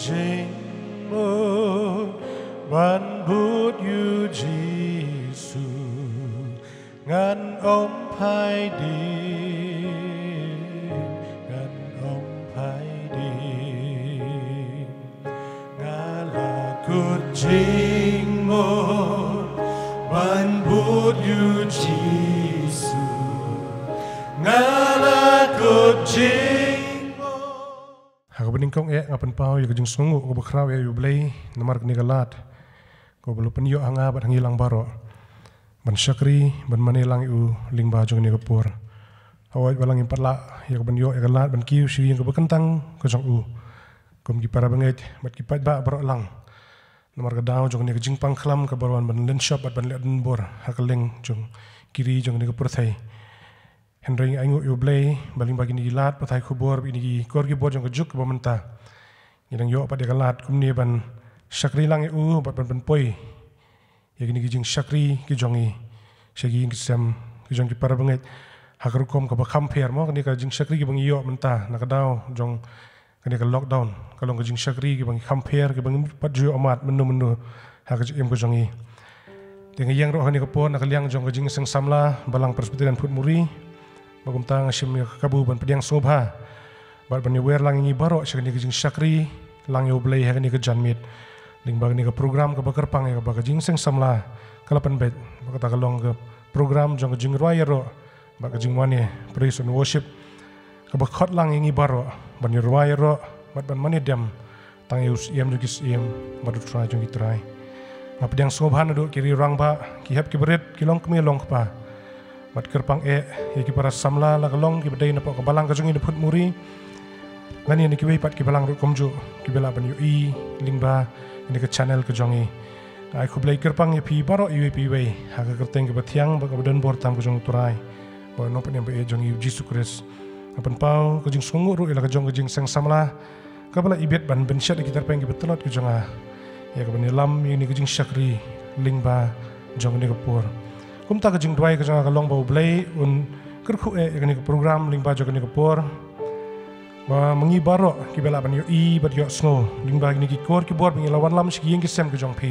jing mo ban bút yu Giêsu ngàn ông phai đi ngàn ông phai đi ngà là cột jing mo ban bút yu Giêsu ngà là cột jing mo. Aku beningkong ngapan pau ya kejung sungu ko bakraw ya yublay namar ni galat ko belu penyo anga bat ngilang baro ban syakri ban manilang u lingba jong ni kapur awai balang impatla ya ban yo ya galat ban kiu si yang ko bekentang ko jong u kom ki para banget bat ki pat ba baro lang namar ka daw jong ni kejing pangklam ka barwan ban len shop bat ban len bor hakeling jong kiri jong ni kapur thai Henry aingu yublay baling bagi ni gilat patai kubur ini kor gi bor jong kejuk ba menta ngidang yo pat ya galat kum ni ban syakri lang u bat ban poi ya gini gijing syakri ki jongi syagi ngisam ki jong ki para banget hakar kom ka ba compare mo kani ka jing syakri ki bang yo menta nakadaw jong kani ka lockdown kalong ka jing syakri ki bang compare ki bang pat jo amat menu hakar em ko jongi dengan yang roh kani ka pon nakaliang jong ka jing seng samla balang persbiteran put muri bagum tang asim ya kabu ban pediang sobha bat ban wer lang ngi baro syakni ka jing syakri lang yo blay hakani ka janmit ling bag ni ka program ka bakar pang ya ka jing seng samla kalapan bet bakata kalong ka program jong ka jing royero bak ka jing mane praise and worship ka bakot lang ngi baro ban royero bat ban mane dem tang yus yam jugis yam madu try jong itrai ngap pediang sobha na do kiri rang ba ki hap ki beret ki long kmi long pa mat kerpang ya ki para samla la kalong ki bedai na pa kabalang ka jong ni put muri ngani ni ki wei pat ki balang ru komju ki bela ban yu i lingba ini ke channel ke jongi ai khu blai kerpang ya pi baro yu pi wei ha ka kerteng ke batiang ba ka badan bor tam ke jong turai ba no pa ni ba e jongi Yesus Kristus apan pau ke jing sungu ru ila ke jong ke jing sang samla ka bala ibet ban ben syat ki terpeng ki betelot ke jonga ya ka ban lam ini ke jing syakri lingba jong ni ke pur kum ta ka jing dwai ka jong ka long bau blai un kerkhu ni ke program lingba jong ni ke pur ba mengi baro ki bela ban yo i bat yo snow lingba ni ki kor ki bor bingi lawan lam shi yeng ki sem ke jong pi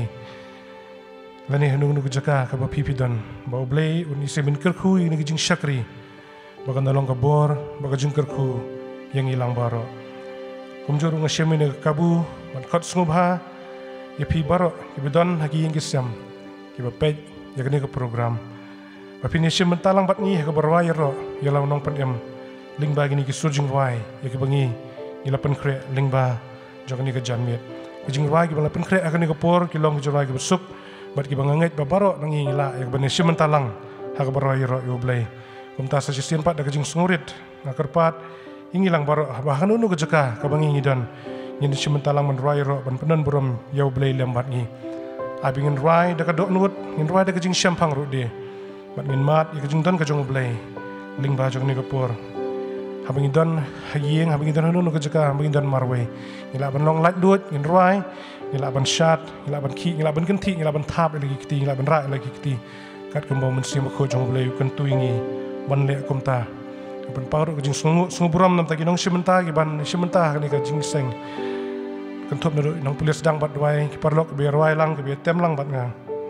lani hanu nu jaka ka ba pi don ba blai un ise min kerkhu ni ki jing syakri ba kan dalong ka bor ba ka jing kerkhu yang ilang baro kum joru nga shem ni kabu bat khot snow bha ye pi baro ki bidon haki yeng ki sem ki ba pe ya kini ke program ba pini shem talang bat ngi ka barwai ro ya law nong pan em lingba gini ki surjing wai ya ki bangi ila pen kre lingba jogni ka janmit ki jing wai ki bala pen kre akani ka por ki long ki jorai ki besuk bat ki banganget ba baro nangi ila ya bani shem talang ha ka barwai ro yo blai kum ta sa sien pat da ka jing sungurit na kerpat ingilang baro ba hanu nu ka jaka ka bangi ngidan ngin shem talang man rai ro ban penan burom yo blai lembat ngi abi ngin rai da ka dok nut ngin rai da ka jing syampang ru de bat ngin mat ya ka jing dan ka jong blai lingba jogni ka por habing don hayeng habing don hanu ka jaka habing don marwe ngila ban long lat duot ngin rai ngila ban shat ngila ban ki ngila ban kenti ngila ban thap lagi kiti ngila ban ra lagi kiti kat kembo men sim ko jong blai kan tuingi ban le kom ta ban paru ka jing sungu buram nam ta ki nong simenta ki ban simenta ni ka jing seng kan thop na nong pulis dang bat wai ki parlok bi rai lang ki tem lang bat nga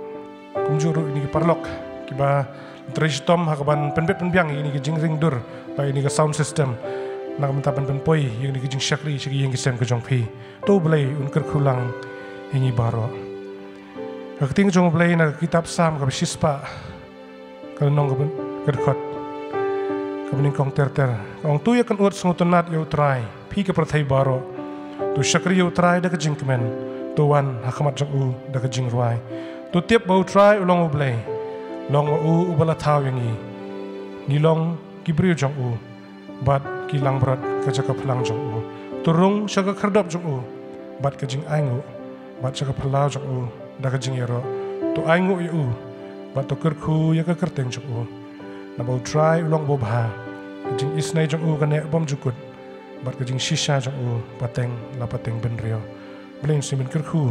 kumjuru ini ki parlok ki ba Tristom hakaban penbet penbiang ini ke jing ring dur ba ini ke sound system nak mentapan penpoi yang ini ke jing syakri sigi yang kisem ke jong pi to blai unker kulang ini baro kakting jong blai na kitab sam ka sispa ka nong ka khot ka bening kong ter kong tu ya kan ur sungutunat ya utrai pi ke perthai baro tu syakri ya utrai da ke jing kemen tu wan hakamat jong u da ke jing ruai tu tiap bau try ulong blai long u ubala thaw yangi nilong kibri jong u bat kilang berat ka jaka phalang jong u turung syaga khardop jong u bat ka jing aingu bat syaga phalau jong u da ka jing yero to aingu yu bat to kerkhu ya ka kerteng jong u na bau try ulong bo bha jing isnai jong u ka ne bom jukut bat ka jing shisha jong u pateng la pateng benrio blin simin kerkhu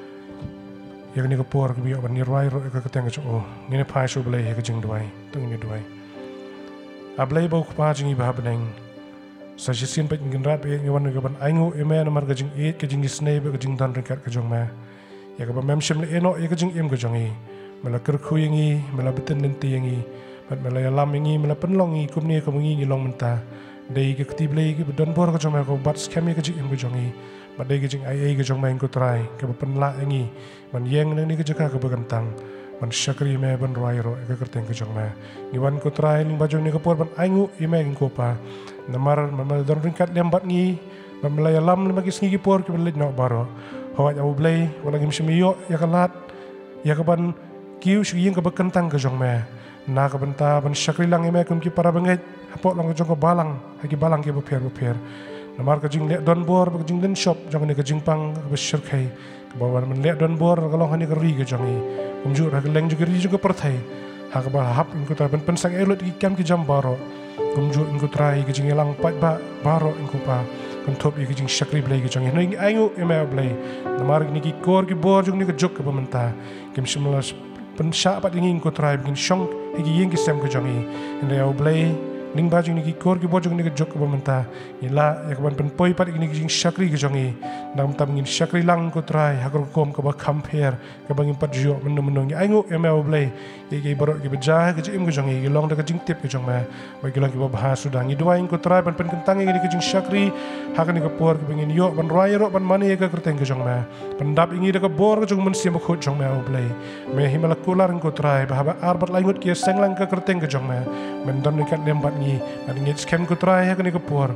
ya ni ko por ko biyo ban ni rai ro ka kateng ko ni phai so blai ka jing duai tung ni duai a blai bo pa jing ba beneng sa sin pa ngin rat pe ngi wan ga ban aingu eme na mar ga jing e ke jing snei ba ga jing dan rinkat ka jong ma ya ga ba mem shim le eno ya ga jing em ga jong i mala ker khu yangi mala beten nen ti yangi mat mala ya lam yangi mala penlong i kum ni ka ngi long menta dei ga kti blei ga don bor ga jong ma ko bat scam ga jing em ga jong i mat dei ga jing ai ga jong ma ko trai ka ba pen la yangi man yeng ni ga jaka ka ba gantang man syakri me ban roiro ka kerteng ka jong ma ni wan ko trai ling ba jong ni ka por ban aingu i me ngin ko pa namar man don ringkat lembat ngi man mala ya lam lagi sngi ki por ki ban le no baro hawat au blei wala ngim shmiyo ya kalat ya ka ban kiu shiyeng ka bakentang ka jong me na ka banta ban syakri lang eme kum ki para bangai hapok lang jong ka balang hagi balang ki beper namar ka jing le don bor ka jing den shop jong ni ka jing pang ka besyar kai ka bawan man le don bor ka long hani ka ri ka jong i kum ju ra ka leng ju ka ri ju ka perthai ha ka ba hap in ko ta ban pensang elot ki kam ki jam baro kum ju in ko trai ki jing elang pat ba baro in ko pa kan top i ki jing syakri blai ki jong i no aingu eme blai namar ni ki kor ki bor jong ni ka jok ka bamenta kim shimlas pensya pat ingin ko try bikin syong higi yeng kisem ko jongi inde au blai ning baju ni ki kor ki bojong ni ka jok ko menta ila ya kaban pen poi pat ini ki syakri ko jongi nam tam ngin syakri lang ko try hakor kom ka ba compare ka bangin pat jo menung ni aingu em au blai ki borok ki bejah ki jim ko jongi long da ka jing tip ko jong ma bagi lang ki ba bahas sudah ni dua ko try pen kentang ni ki jing syakri hakan ni ka por ki bangin yo ban roy ro ban mani ka kerteng ko jong ma pendap ingi da ka bor ko jong men siam ko jong ma au blai me himala kular ko try bahaba arbat langut ki senglang ka kerteng ko jong ma men don ni kat lembat ni ngit scam ko try hakan ni ka por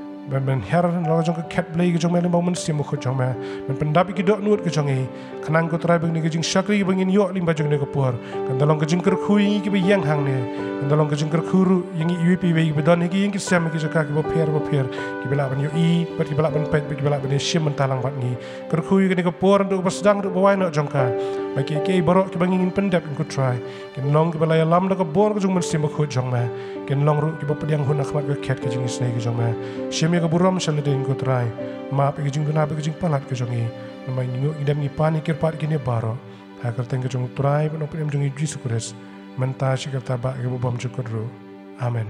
ben her lo jong ka cat blai ki jong ma lim men siam ko jong ma men pendap ki dok nut ki jong i kanang ko try bang ni ki jing syakri bangin yo lim bajong ni ka por kan dalong ka jing ker khui ki bi yang hang ne kan dalong ka jing ker khuru yang i UP bi bi don ki yang ki sem ki jaka ki bo per ki bela ban yo i pat ki bela ban pet ki bela ban sim mentalang bat ni ker khui ki ni ka por nduk ba sedang nduk ba wai no jong ka bagi ki borok ki bangin pendap ko try ken long ki bela ya lam da ka bor ko jong men sim ko jong ma ken long ru ki ba pediang hun akhmat ka ket ki jing snai ki jong ma sim ya ka buram shal de ko try ma pe ki jing duna pe ki jing palat ki jong i namai ningu idam ni pani kir pat ki ni baro ha kerteng ki jong try ban op em jong i Jesus Christ menta shikarta ba ke bom chukru amen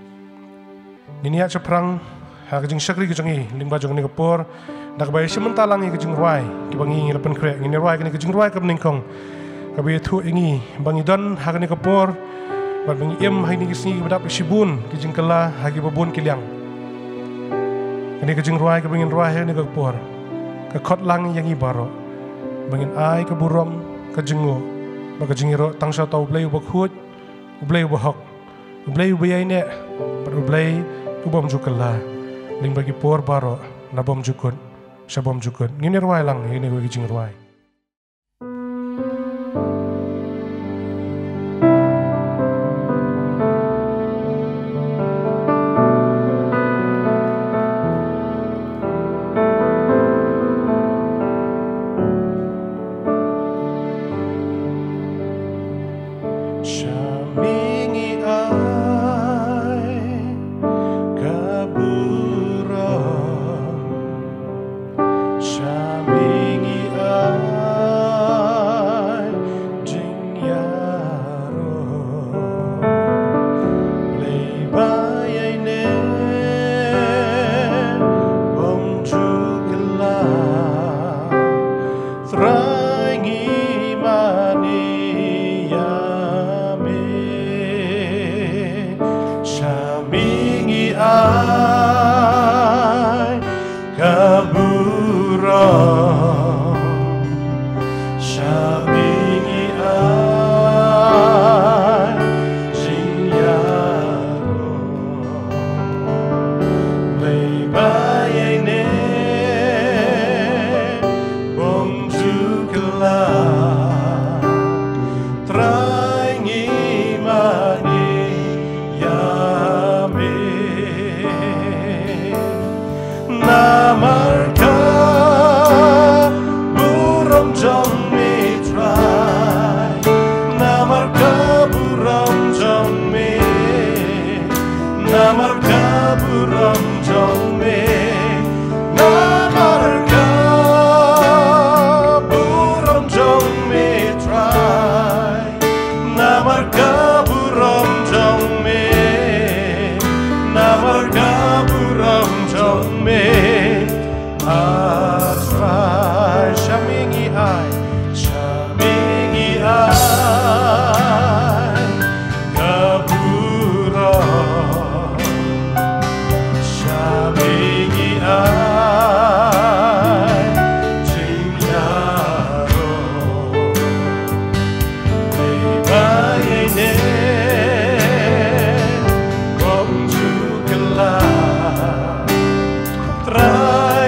ninia chaprang ha ka jing syakri ki jong i lingba jong ni ka por dak bai simenta lang ki jing rwai ki bangi lapan krek ni rwai ki jing rwai ka ningkong ka bi thu ingi bangi don ha ka ni ka por ban bangi em hai ni ki sni badap sibun ki jing kala ha ki babun ki liang ni ka jing rwai ka bangi rwai ha ni ka por ka khot lang yang i baro bangin ai ka burom ka jingo ba ka jingiro tang sa tau blai ba khut blai ba hok blai ba yai ne ba blai ku bom jukala ling bagi por baro na bom jukun sa bom jukun ngini rwai lang ngini ko jing rwai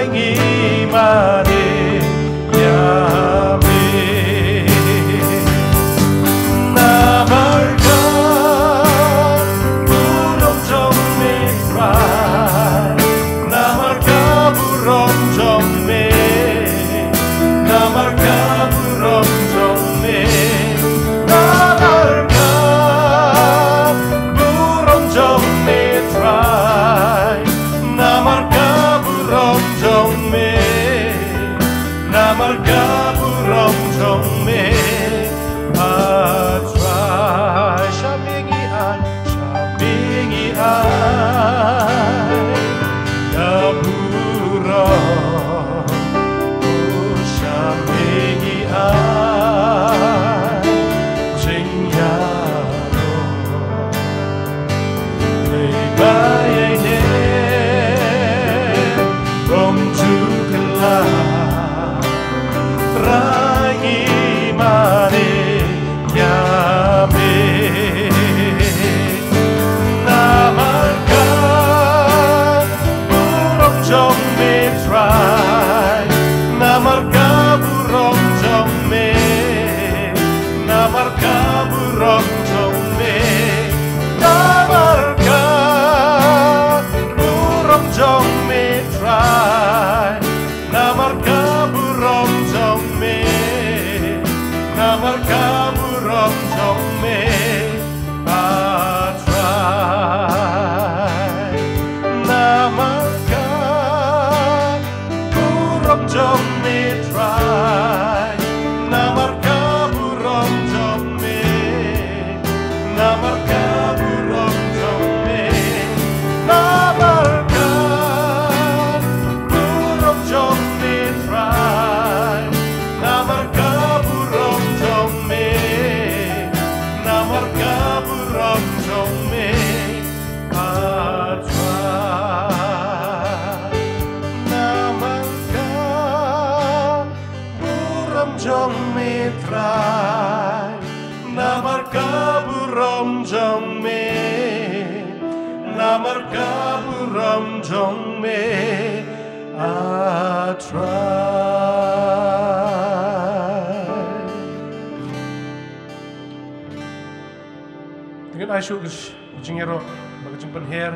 Dengan aisyuk jingero bagajing penher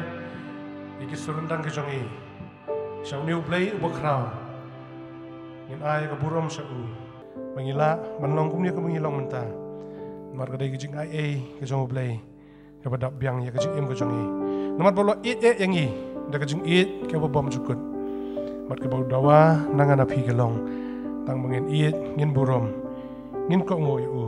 iki surundang ke jongi sang new play ubakrau ngin ay ka burom sa u mangila manlong kumnya ka mangilong menta mar ka dai jing ai ka jong play ka badap biang ya ka jing im ka jongi namat bolo it yang i da ka jing it ka bom jukut mat ka bau dawa nangan api gelong tang mangin it ngin burom ngin ko ngoy u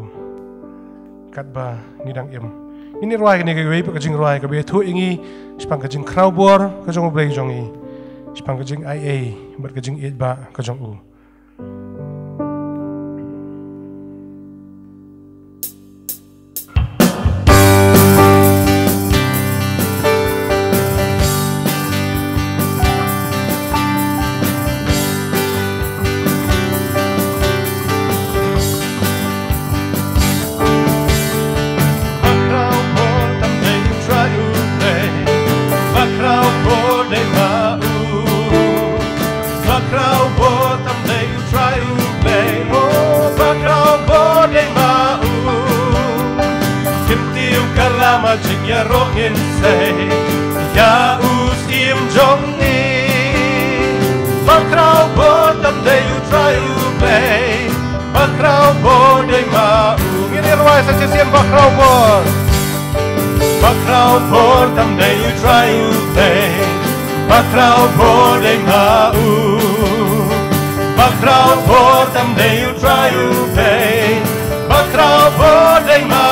katba nidang im ini ruai ni kewe pekajing ruai kewe tu ingi sepang kajing crowbor kajong ublay jongi sepang kajing ia berkajing itba kajong u Jingya rongin say ya usim jongi bakrau bodam de you try you play bakrau bodai ma ngini ruai sa sisian bakrau bodam de you try you play bakrau bodai ma bakrau bodam de you try you play bakrau bodai ma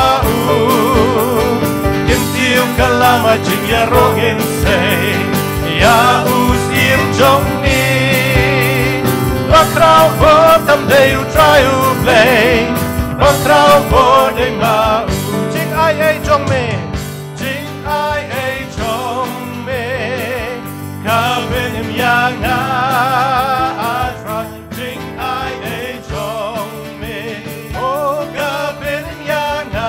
kalama jingya rongin say ya usim jongi bakrau bodam de you try you play bakrau bodai ma jing ai jong me ka benim yang na atra jing ai jong me oh ka benim yang na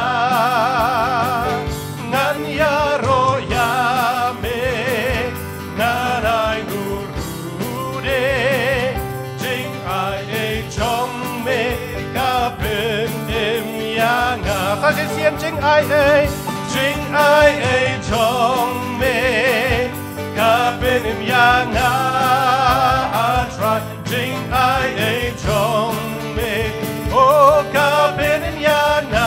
Narai guru de ai ấy chính ai ấy trong mê cả bên em ya ngã trai chính ai ấy trong mê ô cả bên em ya na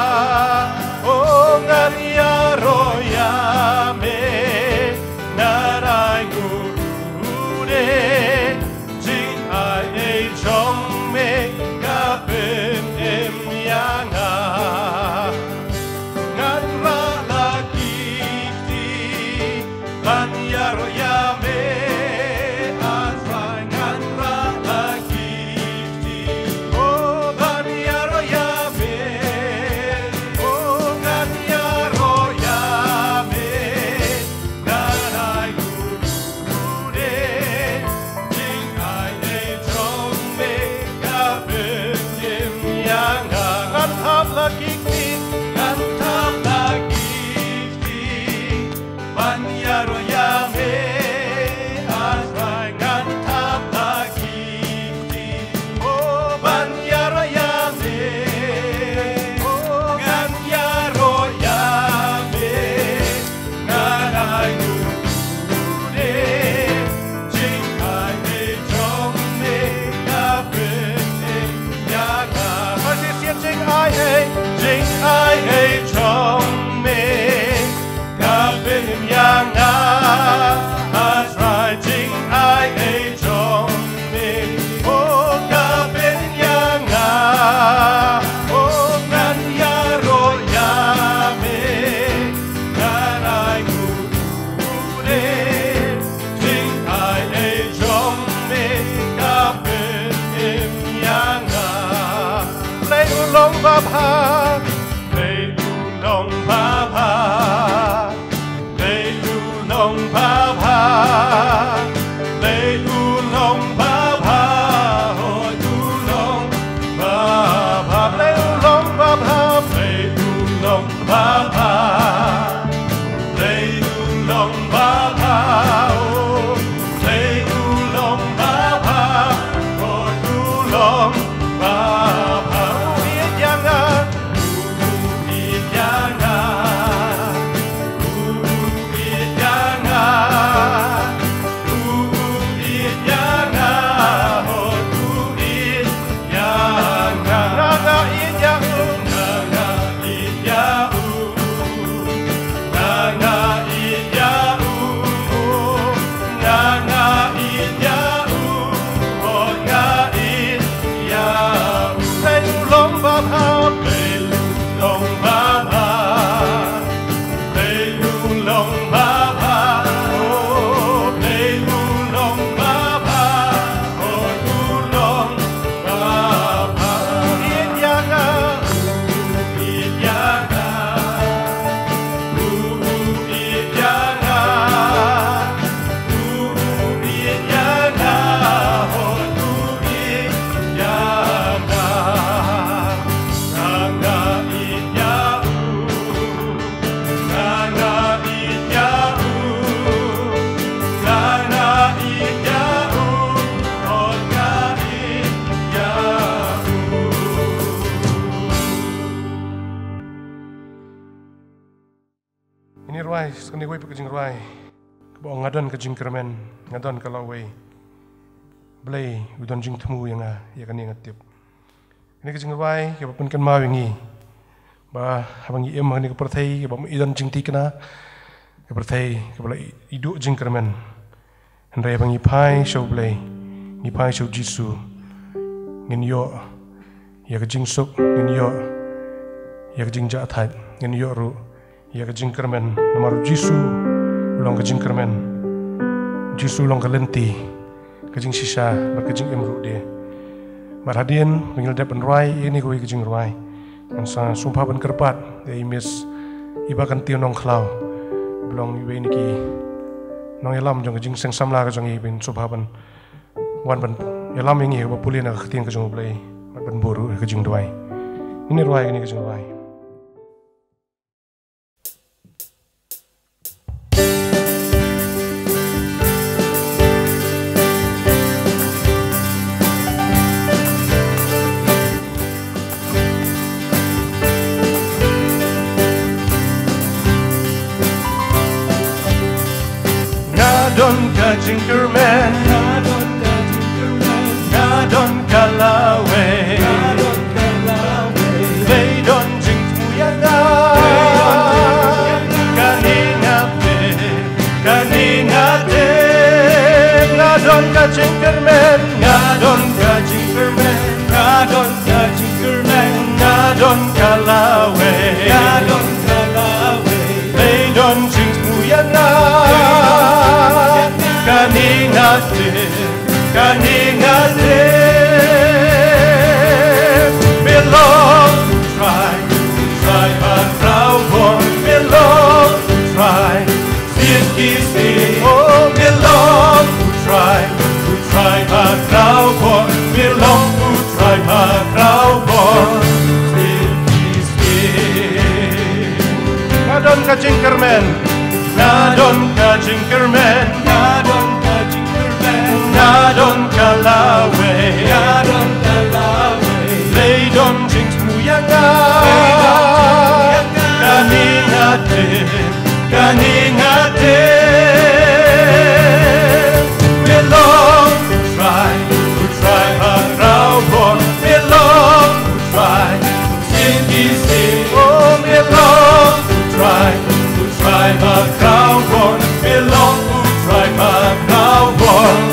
ô ngàn ya rồi ya mê na rai ngủ đê chính ai ấy trong mê cả bên em ya ngã Sekali gue pergi ruai, kebawa ngadon ke jing kermen, ngadon ke lawai, belai udon jing temu yang ya kan yang tiap. Ini ke jing ruai, kebawa pun kan mau ini, bah abang iam ini ke pertai, kebawa idon jing tikna, ke pertai, kebawa iduk jing kermen. Henry abang ipai show belai, ipai show jisu, nginyo, ya ke jing suk, nginyo, ya ke jing jahat, nginyo ru. Ya ke jing kermen, nomor jisu, long ke jing kermen, jisu long ke lenti, ke jing sisa, ke jing emru dia. Marhadian, pengil depan ruai, ini gue ke jing ruai. Dan sa sumpah ban kerpat, ya imis, ibakan tiu nong klau, belong ibe ini ki, nong elam jong ke jing seng samla ke jong ibe sumpah ban, wan ban elam ini ke pulih nak ketiang ke jong belai, ban boru ke jing ruai. Ini ruai ini ke jing ruai. ngadon kalawe leidon jing tuyana kaningate ngadon ka jingkermen ngadon ka jingkermen ngadon ka jingkermen ngadon kalawe leidon jing tuyana kaningate belong try but proud belong try oh belong try but proud belong try but proud ngadon ka jingkermen ngadon ka jingkermen ngadon kalawe leidon jing tuyanga kaningate belong try but proud belong try oh belong try but proud belong try but proud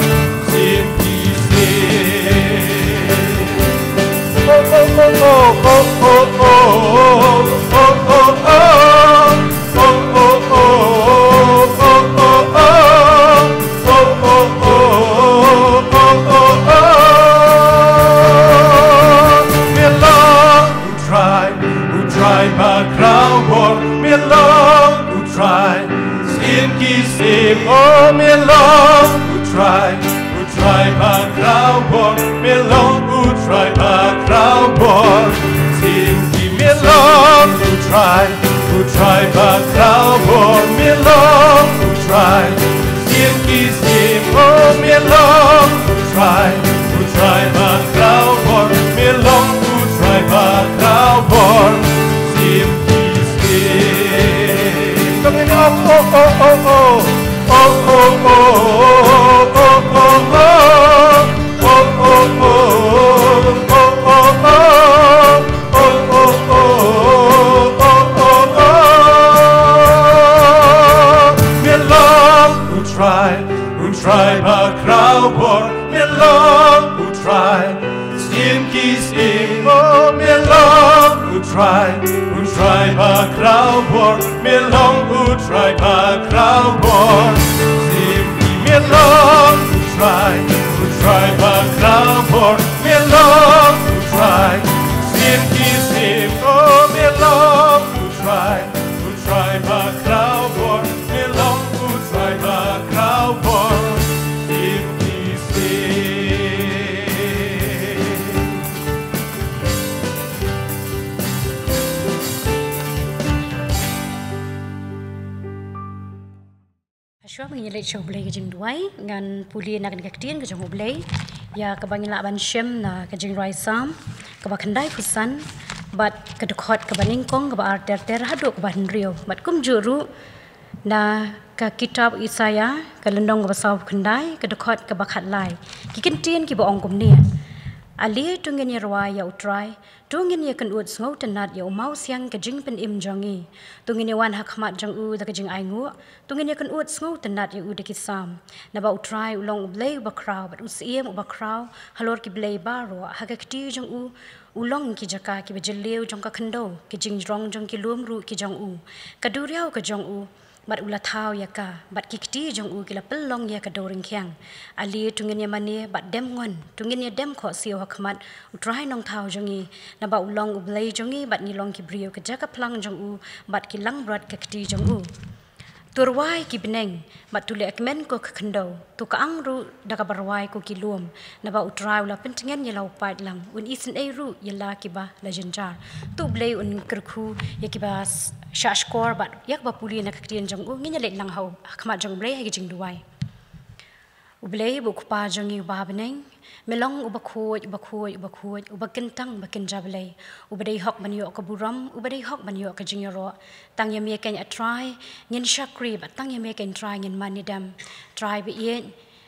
try but cowboy me long try oh me long try but cowboy me long try but cowboy try but cowboy me long try oh me long try but cowboy me long try but cowboy me long try but cowboy me long try oh me long try but cowboy me long try but cowboy Syua mengilik syau belai kejeng duai ngan puli nak dikaktian kejeng belai ya kebangin laban syem na kejeng ruai sam keba kendai pusan bat kedekot keba ningkong keba arter ter haduk keba hendrio bat kum juru na ka kitab Isaya ka lendong keba saw kendai kedekot keba khatlai kikentian kiba ongkum nia ali tungin ya ruai ya utrai tungin ya kan ut ngau tenat ya mau siang kejeng pen im jangi tungin ya wan hakmat jang u da kejeng aingu tungin ya kan ut ngau tenat ya u de kisam na ba utrai ulong ublei ba kraw bat usiem ba kraw halor ki blei baro hagakti jang u ulong ki jaka ki bejeleu jong ka khendo ki jingrong jong ki lum ru ki jong u kaduriau ka jong u bat ula thau ya ka bat kikti jong u kila pelong ya ka doring kyang ali tungin ya mani bat dem ngon tungin ya dem kho sio hakmat utrai nong thau jongi na ba ulong ublei jongi bat ni long ki brio ka jaka plang jong u bat ki lang brat ka kti jong u turwai ki beneng bat tule akmen ko ka khendo tu ka angru daga barwai ko ki lum na ba utrai ula pentingen ya lau pat lang un isen ei ru ya la ki ba la jenjar tu blei un kerku ya ki ba shashkor bat yak ba puli na kaktian jong u nginya le lang hau khma jong blei ha jing duai ublei bu kpa jong i ba beneng melong uba khoj uba kentang ba kenja blei ubadei hok banyo ka buram ubadei hok banyo ka jingero tang ya me ken a try ngin shakri ba tang ya me ken try ngin manidam try bi yen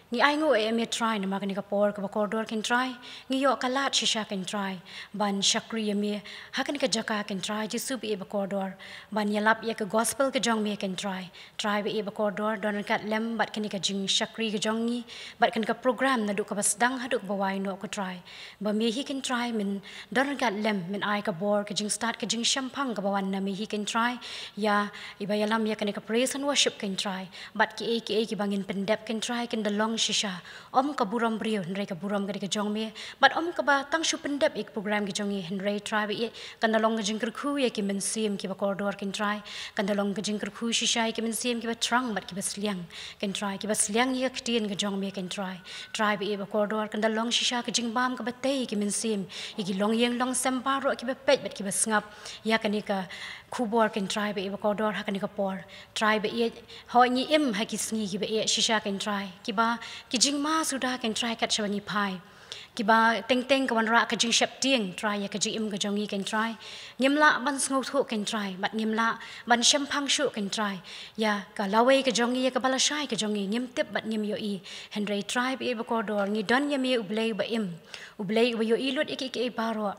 Ni ai ngo me try na magani ka por ka corridor can try. Ni yo kalat shisha can try. Ban shakri me hakani ka jaka can try Jesu be ba corridor. Ban yalap ye ka gospel ka jong me can try. Try be ba corridor don kat lem bat kani ka jing shakri ka jong ni bat kan ka program na du ka basdang haduk bawai no ko try. Ba me he can try min don kat lem min ai ka bor ka jing start ka jing shampang ka bawan na me he can try. Ya iba yalam ya kani ka praise and worship can try. Bat ki ki bangin pendep can try can the long shisha om ka buram brio henry ka buram ka jong me but om ka ba tang shu pendep ik program ki jong henry try be kan long ka jingker khu ye ki men sim ki ba corridor can try kan long ka jingker khu shisha ki men sim ki ba trang but ki ba sliang can try ki ba sliang ye ktien ka jong me can try be ba corridor kan long shisha ka jing bam ka ba te ki men sim ki long yeng long sem baro ki ba pet but ki ba ngap ya kan ka kubor can try be corridor ha kan ka por try be ho ni im ha ki sngi ki be shisha can try ki ba ki jing ma sudah can try kat shawani pai ki ba teng ka wan ra ka jing shep tieng try ya ka jing im ka jongi can try ngim la ban sngo thu can try but ngim la ban sham phang shu can try ya ka lawe ka jongi ya ka bala shai ka jongi ngim tip but ngim yo i henry try be corridor ni don ya me ublei ba im ublei ba yo i lut iki baro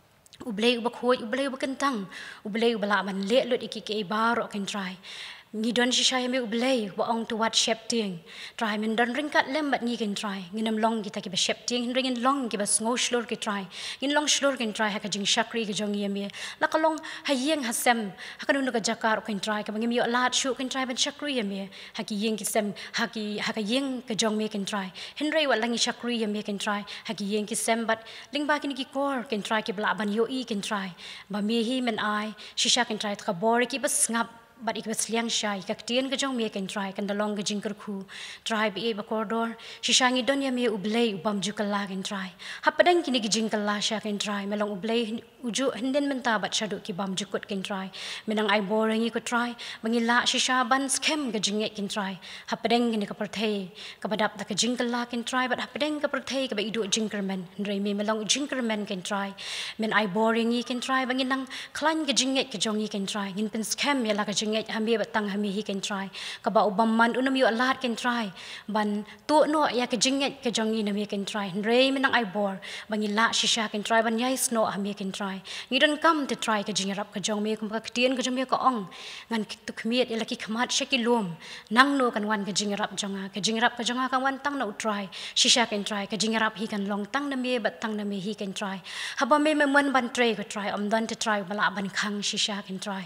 ublei ba khoi ublei ba kentang ublei ba la ban le lut iki baro can try ni don shisha me ublei ba ong to what shep ting try min don ring kat lem but ni can try nginam long kita ki ba shep ting ring long ki ba ngo shlor ki try ngin long shlor can try ha ka jing shakri ki jong yeme la ka long ha yeng ha sem ha ka ka jakar can try ka ngim yo lat shu can try ban shakri yeme ha ki yeng ki sem ha ka yeng ka jong me can try henry wa langi shakri yeme can try ha ki yeng ki sem but ling ba ki kor can try ki bla ban yo I can try ba me hi men ai shisha can try ka bor ki ba ngap but it was liang shy ka tien ka jong me can try kan the long ka jingker khu try be ba corridor shishangi don ya me ublei ubam ju kala can try hapadang kini ki jingkal la sha can try melong ublei uju hinden menta bat shadu ki bam ju kut can try menang ai boring ko try mangila shisha ban scam ka jinget can try hapadang kini ka perthei ka badap ta ka jingkal la can try but hapadang ka perthei ka ba idu jingkerman rei me melong jingkerman can try men ai boring can try banginang klan ka jinget ka jong can try ngin pen scam ya la ka hami batang hami he can try ka ba ubam man unam yo lat can try ban tu no ya ka jinget ka jongi na me can try rei menang ai bor bangi la shisha can try ban yai sno hami can try ni don come to try ka jingrap ka jong me kum ka tien ka jong me ka ong ngan tu khmiet ya laki khmat shaki lom nang no kan wan ka jingrap jonga kan wan tang no try shisha can try ka jingrap he kan long tang na me bat tang na me he can try haba me man ban tray ka try don to try bala ban khang shisha can try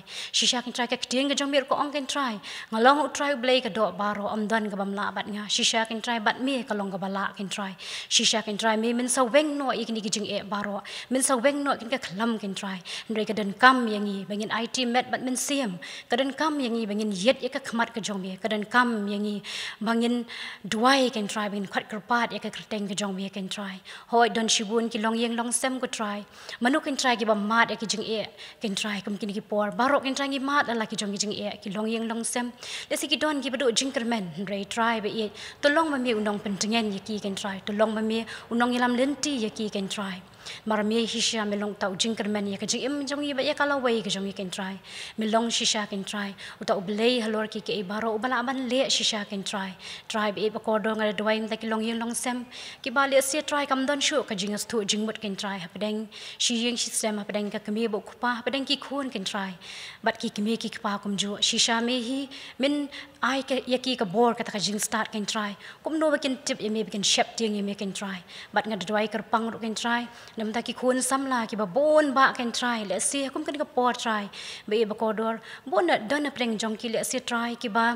ka tien jong mir ko ong can try ngalong try blay ka do baro amdan ka bamla bat nga shisha can try bat me ka long ka bala can try shisha can try me min sa weng no ikini ki jing e baro min sa weng no kin ka khlam can try ndre ka den kam yangi bangin IT met bat min sim ka den kam yangi bangin yet ka khmat ka jong me ka den kam yangi bangin duai can try bangin khat kerpat ka kerteng ka jong me can try hoi don shibun ki long yeng long sem ko try manu can try ki ba mat ki jing e can try kum kini ki por baro can try ki mat la ki jong jing e ki long yeng long sem lesi ki don ki badu jingkermen rei try be e to long ma me unong pentengen ye ki can try to long ma me unong ilam lenti ye ki can try marami hisha melong tau jingkermen ye ka jing im jong ye ba ye kala wei ka jong ye can try melong shisha can try uta ublei halor ki ke baro ubala ban le shisha can try be ba ko do ngal doaim ta ki long yeng long sem ki ba le se try kam don shu ka jing as thu jing mut can try hapdeng shi yeng shi sem hapdeng ka kemi bo khupa hapdeng ki khun can try but ki kemi ki kpa kum ju shisha me hi min ai ka ye ki ka bor ka ta ka jing start can try kum no ba can tip ye me can shep ting ye me can try but ngad doai kar pang ro can try nam ta ki khun samla ki ba bon ba can try le se kum kan ka por try be ba ko dor bon na don na pleng jong ki le se try ki ba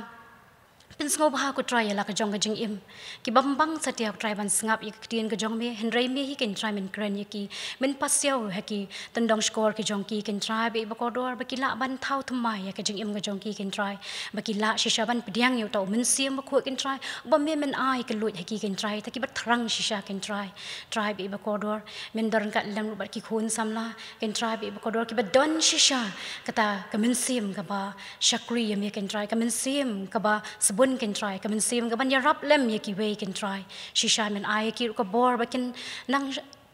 pin sngo ba ko try la ka jong ka jing im ki bam bang satia try ban sngap ik tien ka jong me henrei me hi can try min kren ye ki min pasyo ha ki tandong score ki jong ki can try be ba ko dor ba ki la ban thau thumai ya ka jing im ka jong ki can try ba ki la shisha ban pdiang yo to min siam ba ko can try ba me min ai ka lut ha ki can try ta ki ba thrang shisha can try be ba ko dor min dor ka lam ba ki khun samla can try be ba ko dor ki ba don shisha kata ka min sim ka ba shakri ye me can try ka min sim ka ba sabun can try ka min sim ka ban ya rap lem ye ki we can try shisha min ai ki ka bor ba kin nang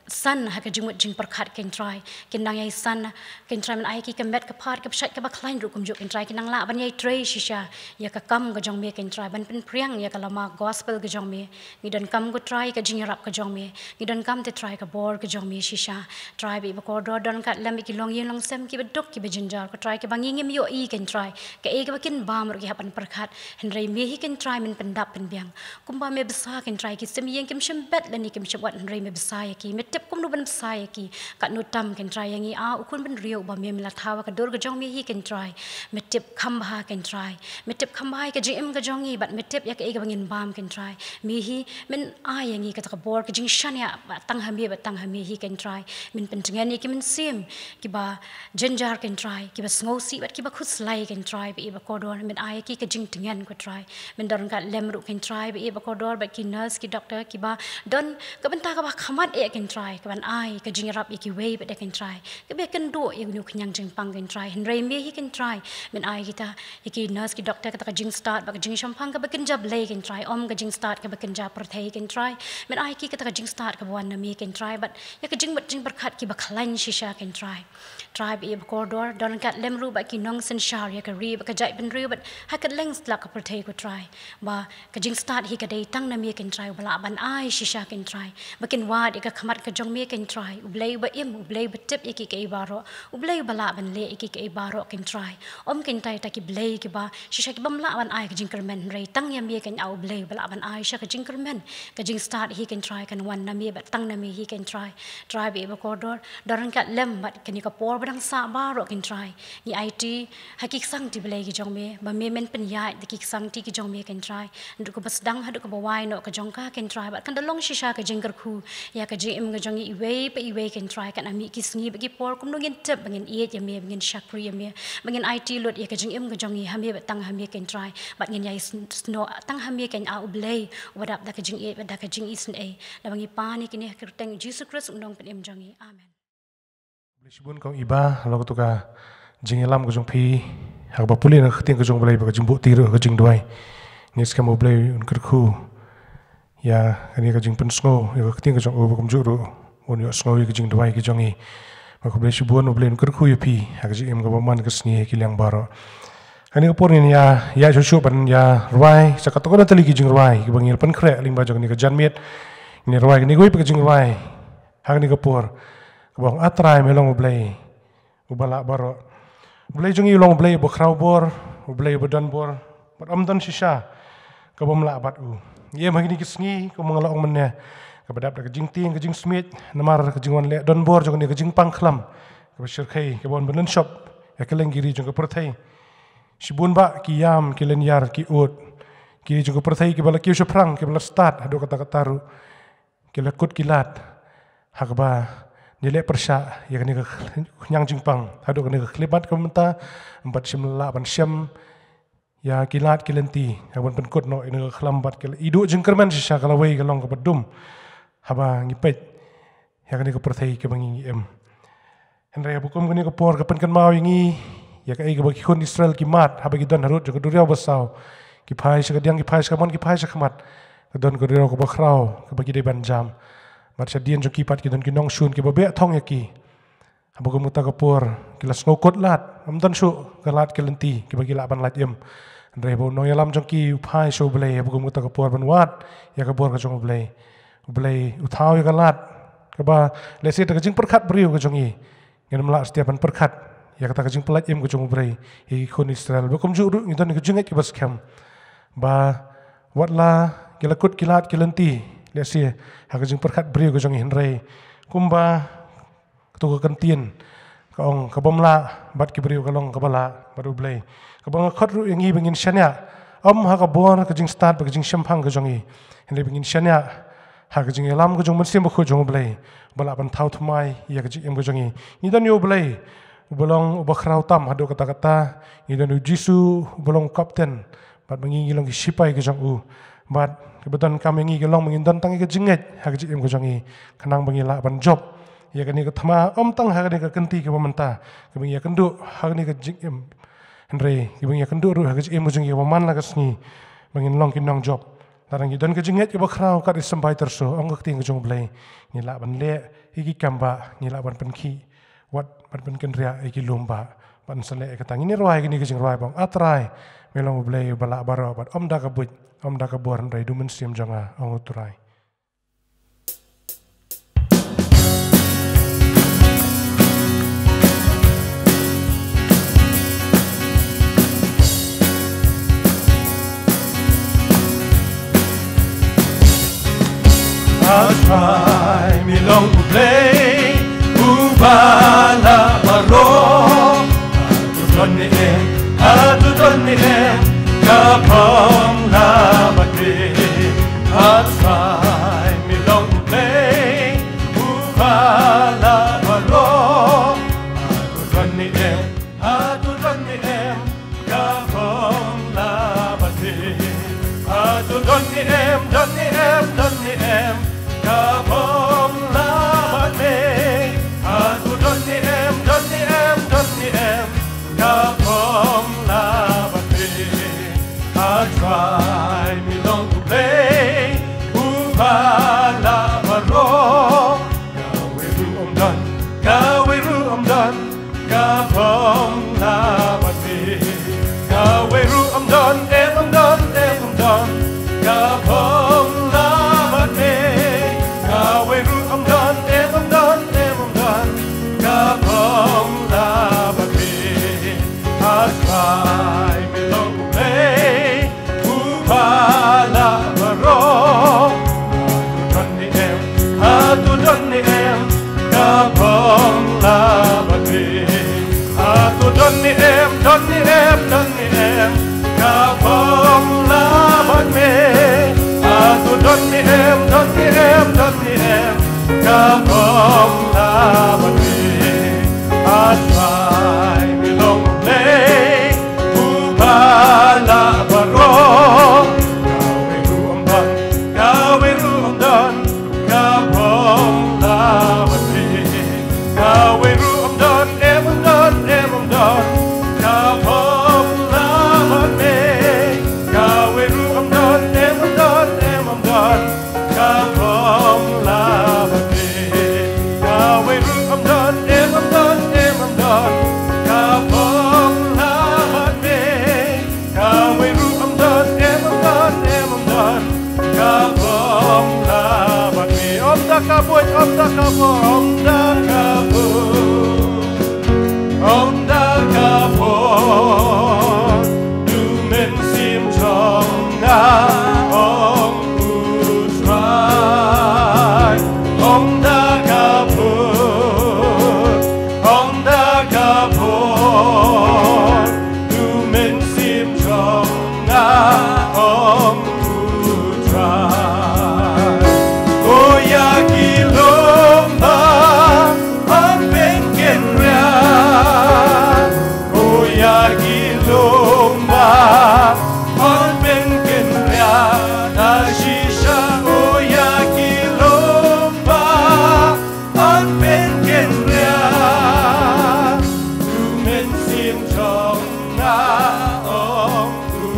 san ha ka jingmut jing perkhat ken try ken nang yai san ken try man ai ki kemet ka phat ka psat ka ba klain ru kum juk ken try ken nang la ban yai tre shisha ya ka kam ga jong me ken try ban pen priang ya ka lama gospel ga jong me ni don kam go try ka jing rap ka jong me ni don kam te try ka bor ka jong me shisha try bi ba ko do don ka lam ki long yin long sem ki ba dok ki ba jinjar ka try ka bangi ngim yo I ken try ka e ka ba ken ba mer ki hapan perkhat hen rei me hi ken try men pendap pen biang kum ba me besa ken try ki sem yen kim shem bet la ni kim shem wat hen rei me besa ya ki me tep kum no ban besa ya ki ka no tam ken try yang I a ukun ben riu ba me la thawa ka dor ka jong me hi ken try me tep kham ba ken try me tep kham ba ka jim ka jong I bat me tep ya ka e ka bangin bam ken try me hi men a yang I ka ta ka bor ka jing shan ya ba tang ha me ba tang ha me hi ken try men pen tengen ni ki men sim ki ba jinjar ken try ki ba sngo si bat ki ba khus lai ken try ba e ba ko dor men a ki ka jing tengen ko try men don ka lem ru ken try ba e ba ko dor ba ki nurse ki doctor ki ba don ka benta ka ba khamat e ken try ka ban ai ka jing rap e ki wei ba de ken try ka be ken do e nu knyang jing pang ken try hen rei me hi ken try men ai kita ki nurse ki doctor ka ta ka jing start ba ka jing shampang ka ba ken jab lei ken try om ka jing start ka ba ken jab perthai ken try men ai ki ka ta ka jing start ka wan na me ken try but ya ka jing bat jing berkhat ki ba khlain shisha ken try tribe e ba ko dor don ka lem ru ba ki nong sen shar ya ka ri ba ka jai ben ri but ha ka leng slak ka perthai ko try ba ka jing start hi ka dei tang na me ken try bala ban ai shisha ken try ba ken wa de ka khamat ka jong me ken try ublei ba im ublei ba tip ki ke baro ublei bala ban le ki ke baro ken try om ken tai ta ki blei ki ba shisha ki bam la ban ai ka jing kermen rei tang ya me ken au blei bala ban ai sha ka jing kermen ka jing start hi ken try kan wan na me ba tang na me hi ken try try be ba ko dor doran ka lem bat ken ka por badang sa baro ken try ni IT hakik sang ti blei ki jong me ba me men pen ya de ki sang ti ki jong me ken try ndu ko bas dang hadu ko ba wai no ka jong ka ken try ba kan da long shisha ka jing khu ya ka jim ga jong I wei pa I wei ken try kan ami ki sngi ba ki por kum no ngin tep bangin e ya me bangin shakri ya me bangin IT lot ya ka jing im ga jong I ha me ba tang ha me ken try ba ngin ya sno tang ha me ken a ublei wadap da ka jing e ba da ka jing isn e da bangi pa ni kini ka teng Jesus Christ undong pen im jong I amen Sibun kong iba lo tu ka jing elam ko jong phi hak ba puli na khting ko jong blai ba jing bu ti ro ko jing duai ni skam blai un kar khu ya ani ka jing pen sngo ya ko khting ko jong o kum ju ro on yo sngo ki jing duai ki jong I ba ko blai sibun blai un kar khu ya phi hak jing em ga ba man ka sni ki liang baro ani ko por ni ya shu ban ya ruai sa ka to ko tali ki jing ruai ki bangil pen khre ling ba jong ni ka jan miet ni ruai ni goi pa ka jing ruai hak ni ko por bong atrai me long blai ubala baro blai jong I long blai bo khrau bor blai bo dan bor bat am dan shisha ka bom la bat u ye ma ni kisngi ko mangala ong menne ka badap ka jing ting ka jing smith namar ka jing wan le don bor jong ni ka jing pang khlam ka shir khai ka bon ban shop ya ka leng giri jong ka perthai shibun ba ki yam ki len yar ki ut ki jong ka perthai ki bala ki shoprang ki bala start hado kata kataru ki la kut kilat hakba nilai persya ya kan nyang jingpang hadu kan klibat kamenta empat simla ban syam ya kilat kilenti aban penkut no ini khlambat kil idu jingkerman sisa kalawai kalong ke bedum haba ngipet ya kan ke perthai ke bangi em henry bukum kan ke por ke penkan mau ingi ya kai ke bagi khun Israel ki mat haba gidan harut ke duriau basau ki phai sakadiang ki phai sakamon ki phai sakmat kedon ke duriau ke bakrau ke bagi de banjam Marcha dian jong kipat ki don ki nong shun ki babe thong ya ki abu muta kapur ki las ngokot lat am dan shu ka lat ki lenti ki bagi laban lat yem andre bo no yalam jong ki phai show blai abu muta kapur ban wat ya ka bor ka jong blai uthau ya ka lat ka ba le se ta ka jing perkhat briu ka jong I ngin mla setiap ban perkhat ya ka ta ka jing pelat yem ka jong blai hi khun Israel bo kum ju ru ngi don ki jing ki bas kham ba wat la ki lakut ki lat ki lenti lesi hak jing perkhat brio ko jong henrei kumba to ko kantien ka ong ka bomla bat ki brio ka long ka bala baru blai ka bang khat ru yangi bangin shania am ha ka bor ka jing start ba ka jing shampang ka jong I henrei bangin shania ha ka jing elam ko jong mun sim ko jong blai bala ban thau thmai ya ka jing em ko jong I ni dan yo blai bolong bakrau tam hado kata kata ni dan jisu bolong kapten bat bangi long ki sipai ka jong u bat kebetulan kami ngi gelong mengindan tangi ke jinget hak jim ko jangi kanang bangi la ban job ya kan ni ke thama om tang hak ni ke kenti ke pementa ke bangi ya kendu hak ni ke jim henry ke bangi ya kendu ru hak jim ko jangi paman la ke sni bangin long kinong job tarang idon ke jinget ke bakrau kat sampai terso ong ke ting jong blai ngila ban le iki kamba ngila ban penki wat ban penken ria iki lomba ban sale ke tang ini roi ke ni ke jing roi bang atrai melong blai bala baro bat om da ka but om da ka bor rai du men sim jonga ong utrai. Atrai milong play ubala baro atu doni kapong la bakri atrai milong play ubala baro atu doni kapong la bakri atu doni kapong laban me, atu doni em, kapong laban me. Atrai milong play, ubala baro. Gawe ruom dan, kapong laban me. Gawe ruom dan, kapong laban me. Gawe ruom dan, kapong laban me. Atrai milong play, ubala baro. Atu doni em, kapong laban me. Atu doni em, kapong laban me. Atu doni em, kapong laban me. Atrai milong play, ubala baro. Gawe ruom dan, kapong laban me. Gawe ruom dan, kapong laban me. Gawe ruom dan, kapong laban me. Gawe ruom dan, kapong laban me. Gawe ruom dan, kapong laban me. Om da kabut, om da kabut, du men sim chong na ong utrai. Om da kabut, du men sim chong na ong utrai. Oya kilomba ang bengken ria. Oya kilomba ang bengken ria. Nashisha oya kilomba ang bengken ria. Dumen sim chong na ong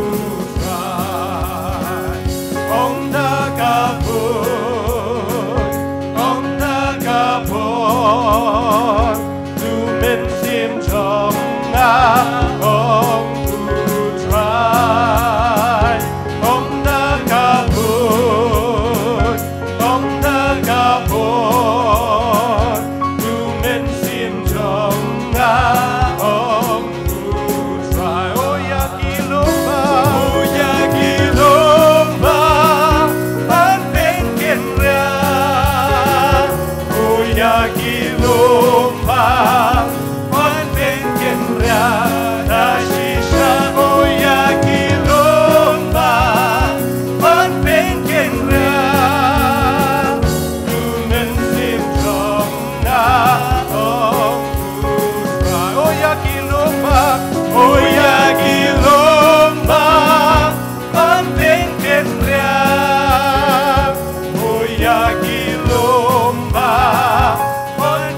utrai. Ong da kaput, du men sim chong na ong utrai. Ong da kaput, du men sim chong na ong utrai. Oya kilomba, ang bengken ria. Oya kilomba, ang bengken ria. Nashisha oya kilomba, ang bengken ria. Dumen sim chong na ong utrai. Oya kilomba, ang bengken ria. Oya kilomba, ang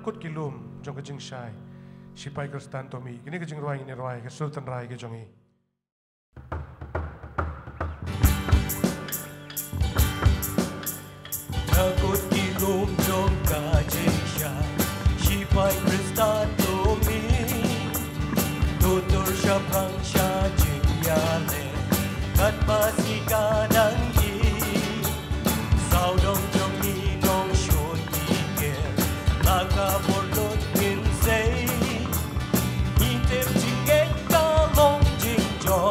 kut kilum jong kajing shai sipai Kristan tomi ini kajing ruai ini ruai ke sultan rai ke jongi takut kilum jong kajing shai sipai Kristan tomi tutur syaprang syajing yale kat pasi kadang sao đông trong ni đông shôn đi kề là cả một lối miền xây nhìn thêm chính nghe ta long chính cho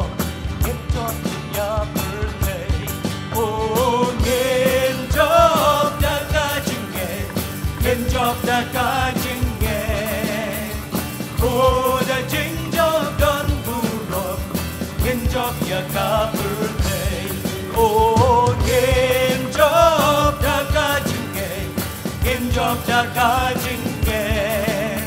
nhà bờ thầy ô nghiền chóp đã cả chính nghe nghiền chóp đã cả chính nghe ô đã chính chóp đón bu rộp nghiền chóp đã cả bờ thầy ô nghiền chóp đã cả chính nghe nghiền chóp đã cả chính nghe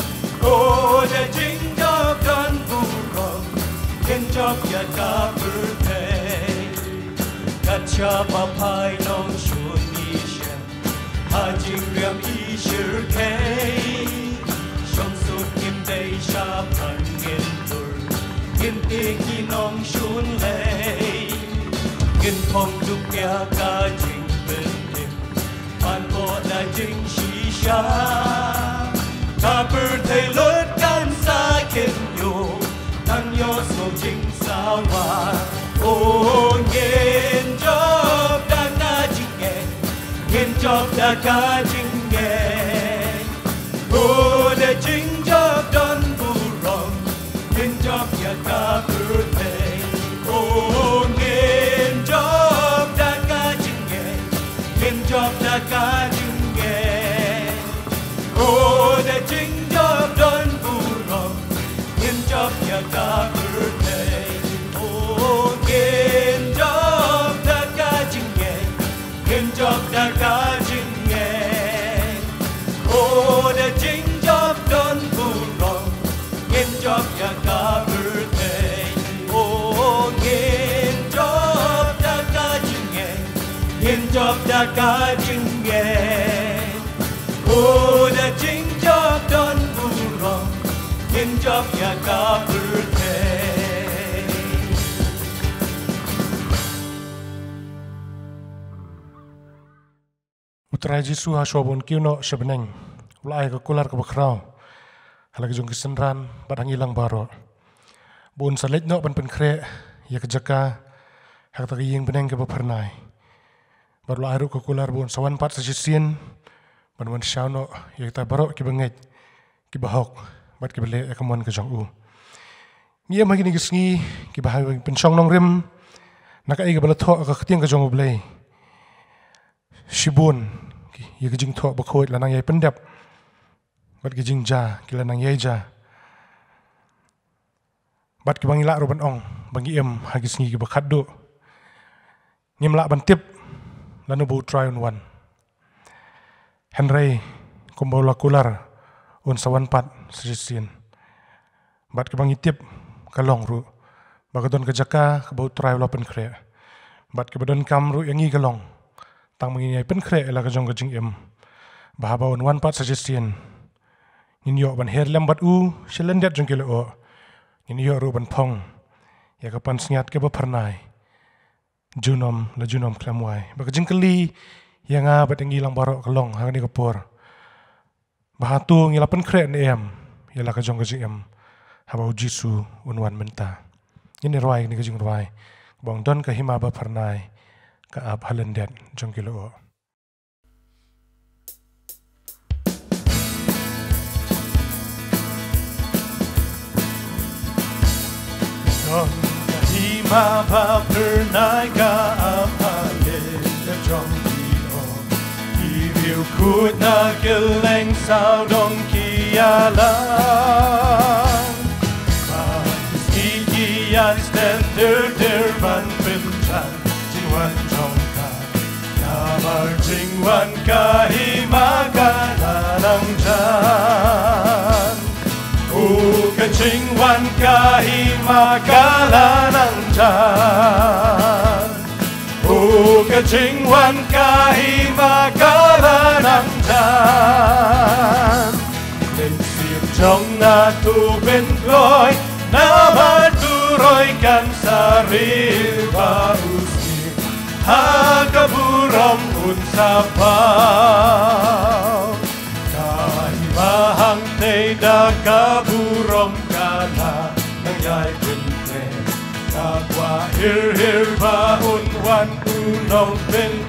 ô đã chính chóp đón bu rộp nghiền chóp đã cả bờ thầy cắt cha ba phai nong chuột đi xem hà chính riêng ý sử thế trong suốt kim đây sa phận nghiền tur nghiền tê khi nong chuột lệ nghiền phong đục kia cả chính bên đêm phan bộ đã chính sĩ sa ta bờ thầy lối can xa kiến nhô tăng nhô sầu chính sao hòa ô nghiền chóp đã cả chính nghe nghiền chóp đã cả chính nghe ô đã chính chóp đón bu rong nghiền chóp đã cả bờ thầy ô nghiền chóp đã cả chính nghe nghiền chóp đã cả chính nghe ô đã chính chóp đón bu rong nghiền chóp đã cả bờ thầy ô nghiền chóp đã cả chính nghe nghiền chóp đã cả chính nghe ô đã chính chóp đón bu rong nghiền chóp đã cả bờ thầy ô nghiền chóp đã cả chính nghe nghiền chóp đã cả chính nghe ô đã chính chóp đón bu rong nghiền chóp đã cả bờ thầy Utrai Jisu hasobon kiuno sebeneng ulai ke kular ke bakrau halak jong kesenran badang ilang baro bun salet no ban pen kre ya ke jaka hak tak yeng beneng ke bapernai bar ulai ru ke kular bun sawan pat sajisien ban wan shauno ya ta baro ki benget ki bahok bat ki bele ke mon ke jong u ngia magi ni gisngi ki bahai pen chong nong rim nak ai ke bala tho ka khtiang ke jong u blei Shibun, ya kijing tho bakhoit lanang yai pendap, bat kijing ja, kila nang yai ja, bat ki bangi la roban ong, bangi em hagis ngi ki bakat do, ngim la ban tip, lanu bu try on one. Henry, kumbau la kular, on sawan pat sejisian, bat ki bangi tip, kalong ru, bagadon kejaka kebau try la pen kre, bat ki badon kam ru yangi kalong. Tang menginai pen kre ela kajong kajing em bahaba on one part suggestion ninyo ban her lambat u selendet jong kilo o ninyo ru ban pong ya kapan sengat ke bapernai junom la junom klamwai ba kajing kali yang a bat ngilang barok kelong hang ni kapor bahatu ngila pen kre ne em ela kajong kajing em haba Jisu on one menta ini roi ni kajing roi bong don ka hima bapernai ka ap halendet jong kilo o don ka hima bapernai ka ap halendet jong kilo ki viu kut na keleng sao dong kialan ki yan stender der van pintan wan trong ka nabar jingwan ka himagala ng jan ka jingwan ka himagala ng jan ka jingwan ka himagala ng jan simjong na tubin ko'y na maturoy kan saril pausin hagaburom unsapaw kahimahang tayda kaburom kala nangyay pintre kapwa hir baun wan unong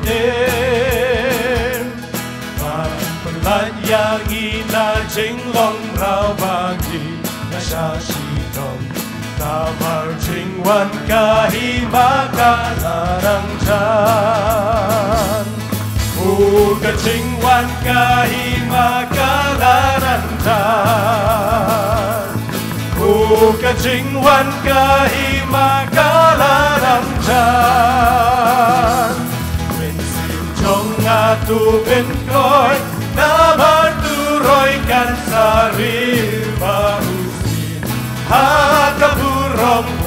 pintin man yang ina jinglong rao bagi na siya sitong tamar jingwan kahimakalarang dyan uga jingwan kahimakalarang dyan uga jingwan kahimakalarang dyan minsin jong atubin ko'y na maturoy kan saril pausin hagaburom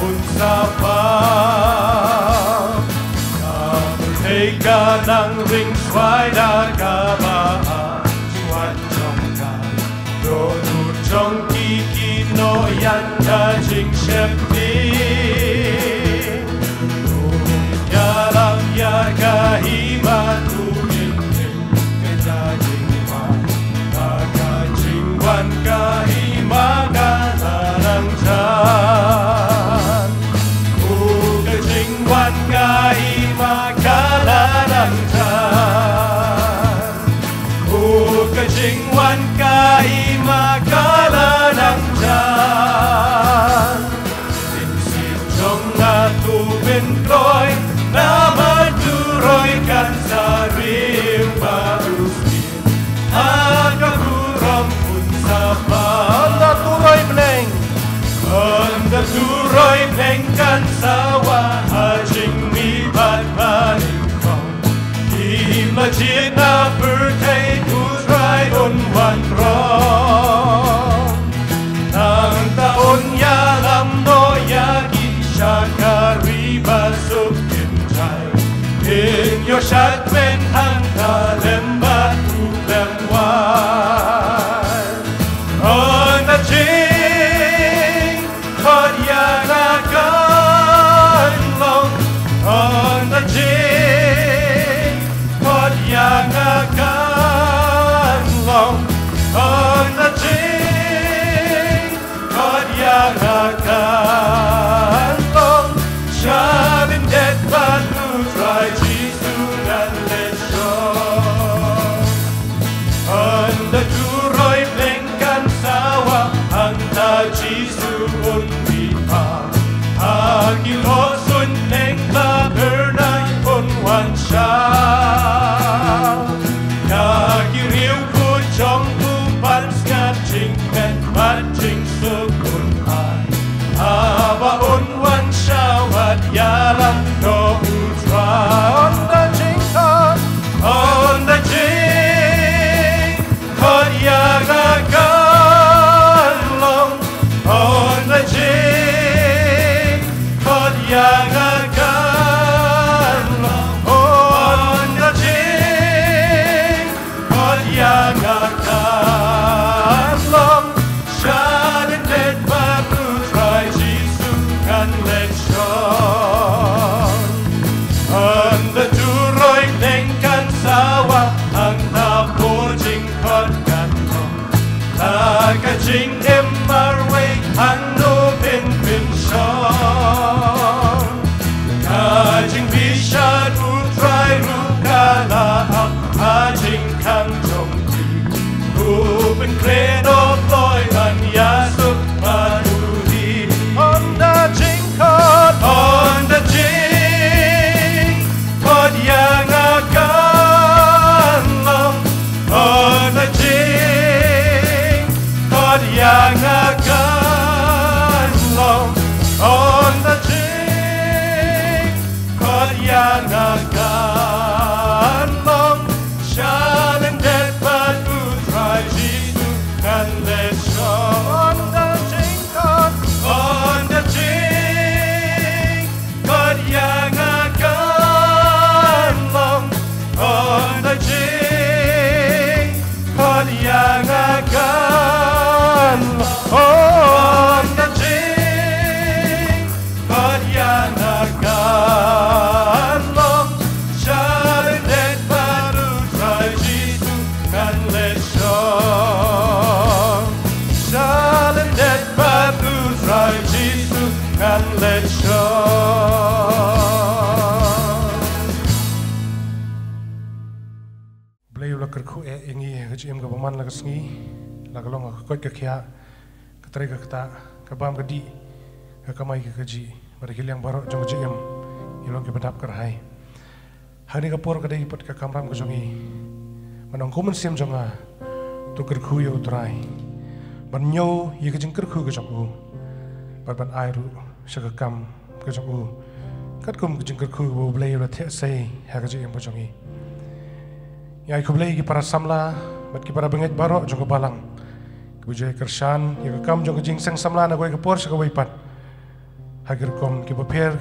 unsapaw kapatay ka ng ring sway na kabaan jiwan jong ka doon jong kikino yan ka jing syepting doon yalang ya kahimatuin kaya Wan kahimakalarang dyan uga jingwan kahimakalarang dyan uga jingwan kahimakalarang dyan simjong atubin ko'y na maturoy kan saril pausin hagaburom Anda turoy bleng kan sawa hajing mi bat maningkong imajin na berkay utray on wan rong nang taon yalam no yagi syakariba subkinjay in your shot when ang kalembat ulemwan on the jing on yanakan long on the jing on yanakan long on the jing on yanakan long shabin dead but who try Jesus and let show on the turoy blengkan sawa anta Jisu undi pa agilo sun neng la bernay on wan sha kagiriw ko jong kupan skat jing pen mat jing sukun ay aba on wan sha wat yalang no utra on the jing on the jing kon yagagan long on the jing kon yagagan long on the jing kon yagagan long shaded dead babu try Jesus can let show on the turoy lengkan sawa ang napojing kodgatong kajing emarway ano pin siyong kajing bisyad utray rukala kajing kang jongti kupin kredo ploy manyasok maduli on the jing kod yang akan long on the jing kod yang akan long on the jing kod yang akan long shalin dead but who try Jesus and let show on the jing kod yang akan long on the jing kod yang akan kerku ingi kecim ke paman laga sengi laga long ke kot ke kia keteri ke kata ke bam ke di ke kamai ke keji pada kiliang baru jong kecim ilong ke bedap kerhai hari kapur ke dai pot ke kamram ke jongi manong kumen siam jonga tu kerku yo utrai ban nyo ye kejing kerku ke jongu ban airu sekam ke jongu kat kum kejing kerku bo blai la the sei ha kejim bo jongi ya aku beli para samla, bat para benget barok jong balang, kebujai kersan, ya kam jong jing sang samla na kau kepor sekau ipat, hagir kom kebeper,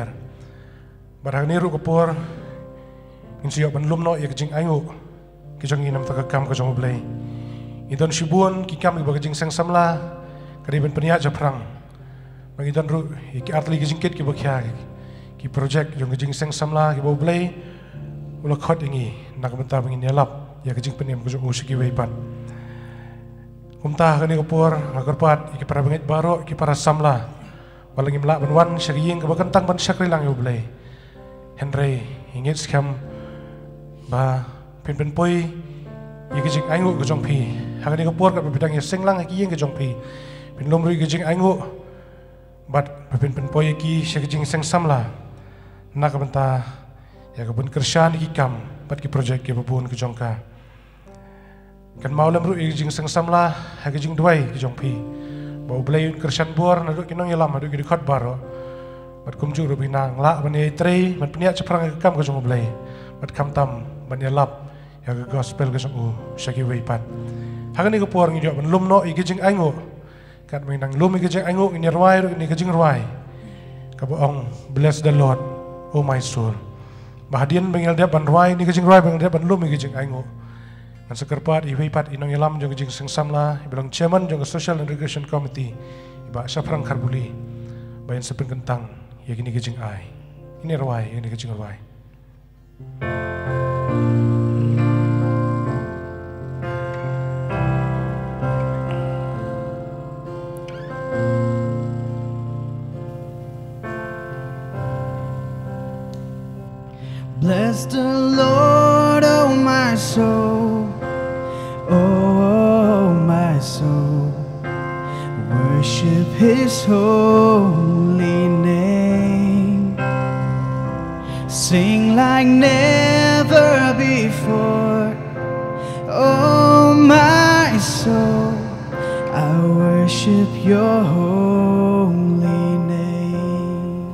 barang ni ru kepor, insiok benlum no ya kejing aingu, kejong inam tak kam kejong beli, idon shibun kikam iba kejing sang samla, kariban peniak japrang, bagi idon ru iki atli kejing kit kebekia, ki project jong kejing sang samla kebau beli, ulah khot ingi. Nak bentar begini lap, ya kejing penim kujung musik iwaipan. Kumtah kani kapur, ngakarpat, iki para bengit baro, iki para samla. Walang imla benwan, syariying kebakantang ban syakri lang iublay. Henry, ingit skam, ba, pin poi, ya kejing aingu kejong pi. Hakani kapur kat bidang ya sing lang iki yang kejong pi. Pin lumri kejing aingu, bat pin poi iki syar kejing sing samla. Nak bentar, ya kebun kersan iki kam. Pat ki project ke babun ke jongka kan maulam ru jing sang samla ha ke jing duai ke jong pi bau blai kersan bor na ru kinong yalam adu ki khot baro pat kumju ru binang la bani trei man pnia chaprang ke kam ke jong blai pat kam tam ban yalap ya ke gospel ke jong shaki wei pat ha ni ke por ngi jo ban lum no i ke jing aingo kat minang lum i ke jing aingo ni rwai ru ni ke jing rwai ka boong bless the lord oh my soul Bahadian bengel dia ban ruai ni kejing ruai bengel dia ban lum ni kejing aingo. Ngan sekerpat iwi pat inong ilam jong kejing sengsam lah. Ibalang chairman jong social integration committee. Iba syafrang karbuli. Bayan sepeng kentang ya gini kejing ai. Ini ruai, ini kejing ruai. Bless the Lord, oh my soul, oh my soul. Worship His holy name. Sing like never before, oh my soul. I worship Your holy name.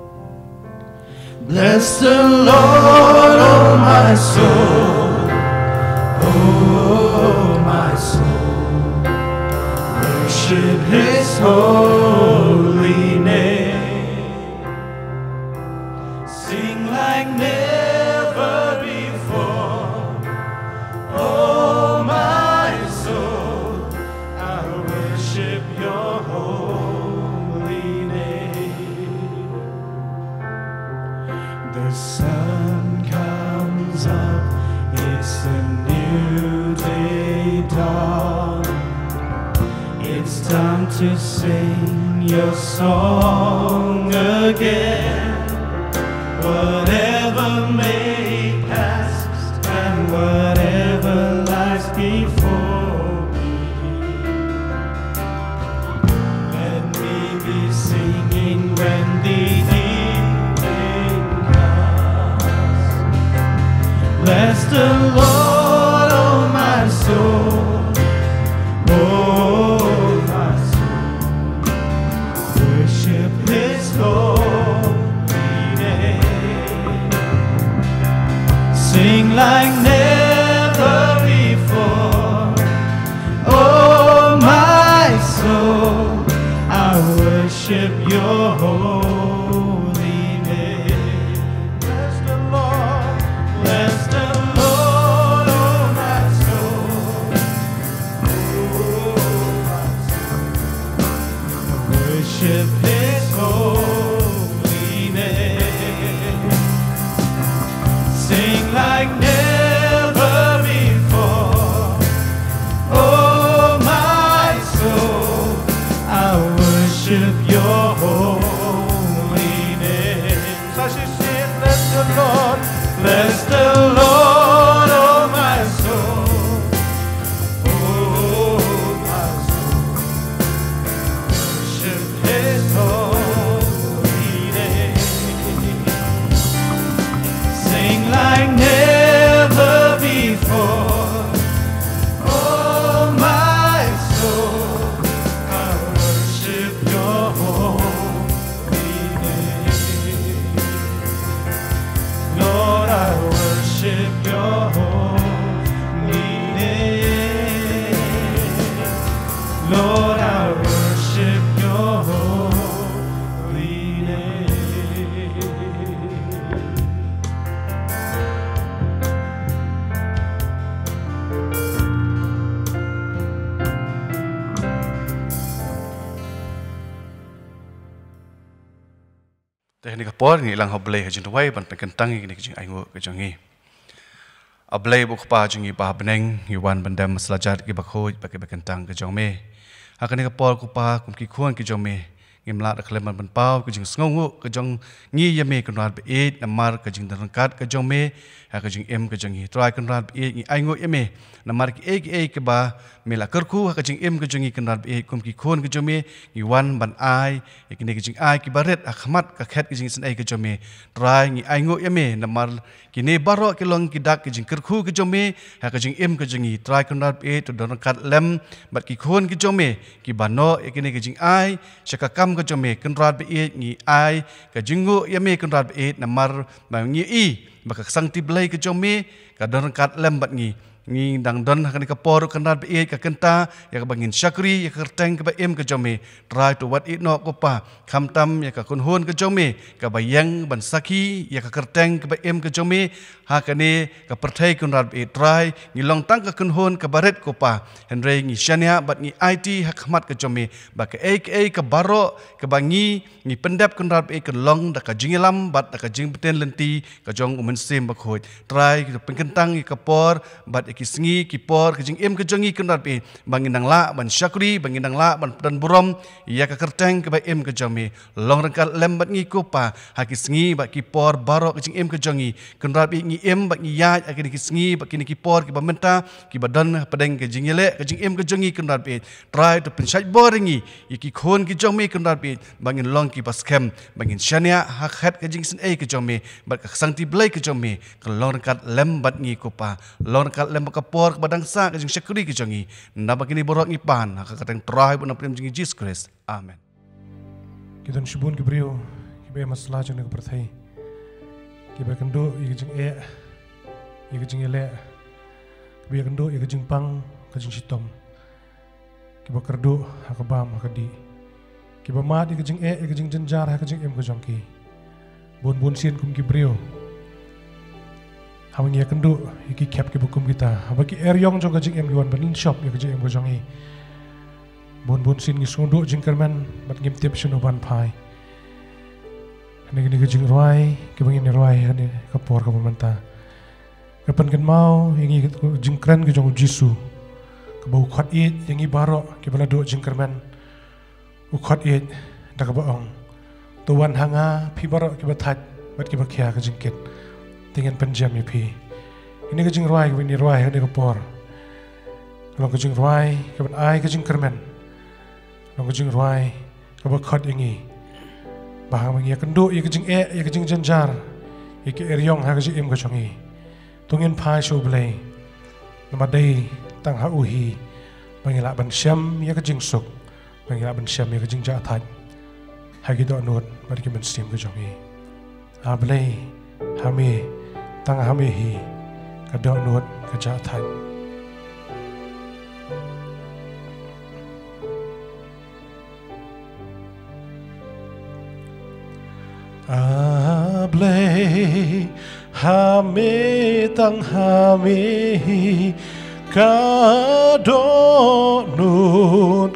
Bless the Lord, oh my soul, oh my soul. Worship His holy name. Sing like never before, oh my soul. I worship Your holy name. The sun comes up, it's a new day dawn. It's time to sing Your song again. Whatever may pass and whatever lies before me, let me be singing when the evening comes. Bless the Lord, oh my soul, oh my soul. Worship His holy name. Sing like never before, oh my soul. I worship Your holy name. Bless the Lord, bless the Lord, oh my soul, oh my soul. Worship His holy name. Sing like never before, oh my soul. I worship Your holy name. So she said, bless the Lord, oh my soul. kapor ngi lang hoblay hajin tuway ban pengkentang ngi kejing aingo kejongi ablay bu khpa jingi ba beneng yuwan bandam selajat ki bakhoj bagi pengkentang kejong me hakani kapor kupa kumki khon kejong me ngimla da kleman ban pau kejing sngongu kejong ngi yame kunrat be it namar kejing darangkat kejong me ha kejing em kejong hi try kunrat be ngi aingo yame namar ki ke ba mela kerku ha kejing em kejong ngi kunrat be kumki khon kejong me yuwan ban ai ikini kejing ai ki baret akhmat ka khet kejing sen ai kejong me try ngi aingo yame namar kini baro kilong kidak kejing kerku kejong me ha kejing em kejong hi try kunrat be to darangkat lem bat ki khon kejong me ki bano ikini kejing ai syakakam kejong me kunrat be ngi ai kejingu yame kunrat be namar ma ngi i baka sang tiblai kejong me ka darangkat lem bat ngi dang don hakani kapor kunrat be ka kenta ya ka bangin syakri ya ka kerteng ka ba em kejong me try to what it no ko pa khamtam ya ka kunhon kejong me ka bayang ban saki ya ka kerteng ka ba em kejong me hakani ka perthai kunrat be try ngilong tang ka kunhon ka baret ko pa henry ngi syania bat ngi it hakmat kejong me ba ka ka baro ka bangi ngi pendap kunrat be ka long da ka jingilam bat da ka jing beten lenti ka jong umen sim ba khoj try ka pengkentang ka por bat ki sengi ki por kejing em kejongi kunrat be bangin nang la ban syakri bangin nang la ban dan burom ya ka kerteng ke ba em kejongi long rangkat lembat ngi kopa ha ki sengi ba ki por baro kejing em kejongi kunrat be ngi em ba ngi ya ki sengi ba ki por ki ba menta ki badan pedeng kejing yele kejing em kejongi kunrat be try to pensai boringi ki khon ki jong me kunrat be bangin long ki pas kem bangin syania ha khat kejing sen ai kejong me ba ka sangti blai kejong me ka long rangkat lembat ngi kopa long rangkat kapor badang sa kejing syakri kejongi naba kini borok ngipan ha kateng try pun aprim jingi Jesus Christ amen Kidan shibun kibriyo kibe masla jeng ne perthai kibe kendo kejing kejing ele kibe kendo kejing pang kejing sitom kibe kerdo ha kabam ha kadi kibe mat kejing kejing jenjar ha kejing em kejongki bon sien kum kibriyo Hawang ya kendo iki cap ke bukum kita. Bagi eryong jong kajing em yuan banin shop ya kajing em kajong i. Bon sin ngi sondo jingkerman bat ngim tip sino ban pai. Ini kajing roi ke bangin roi hani kapor ka pemanta. Kapan kan mau ingi jingkran ke jong jisu. Ke bau khat it yang i baro ke bala do jingkerman. U khat it da ka baong. Tuan hanga pi baro ke bathat bat ke bakhya ka jingket. Dengan penjam ya pi. Ini kejing ruai, ini ruai, ini kapor. Kalau kejing ruai, kapan ai kejing kermen. Kalau kejing ruai, kapan khot ingi. Bahang mengi kendo, ya kejing jenjar. Iki eryong ha kejing em kejong i. Tungin pai show blay. Nama day tang ha uhi. Bangila ban syam ya kejing suk. Bangila ban syam ya kejing jatat. Hagi do anut, bagi ban sim kejong i. Ha blay, hami tang hami hi kadok nut kejatan ablay hami tang hami hi kadok nut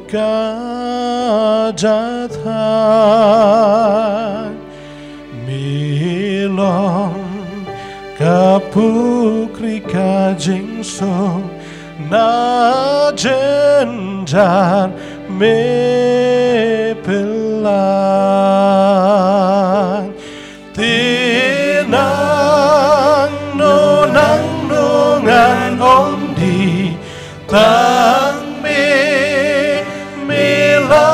kejatan milong kapukri kajing song na jenjar me pelan tinang nongan om di tang me mila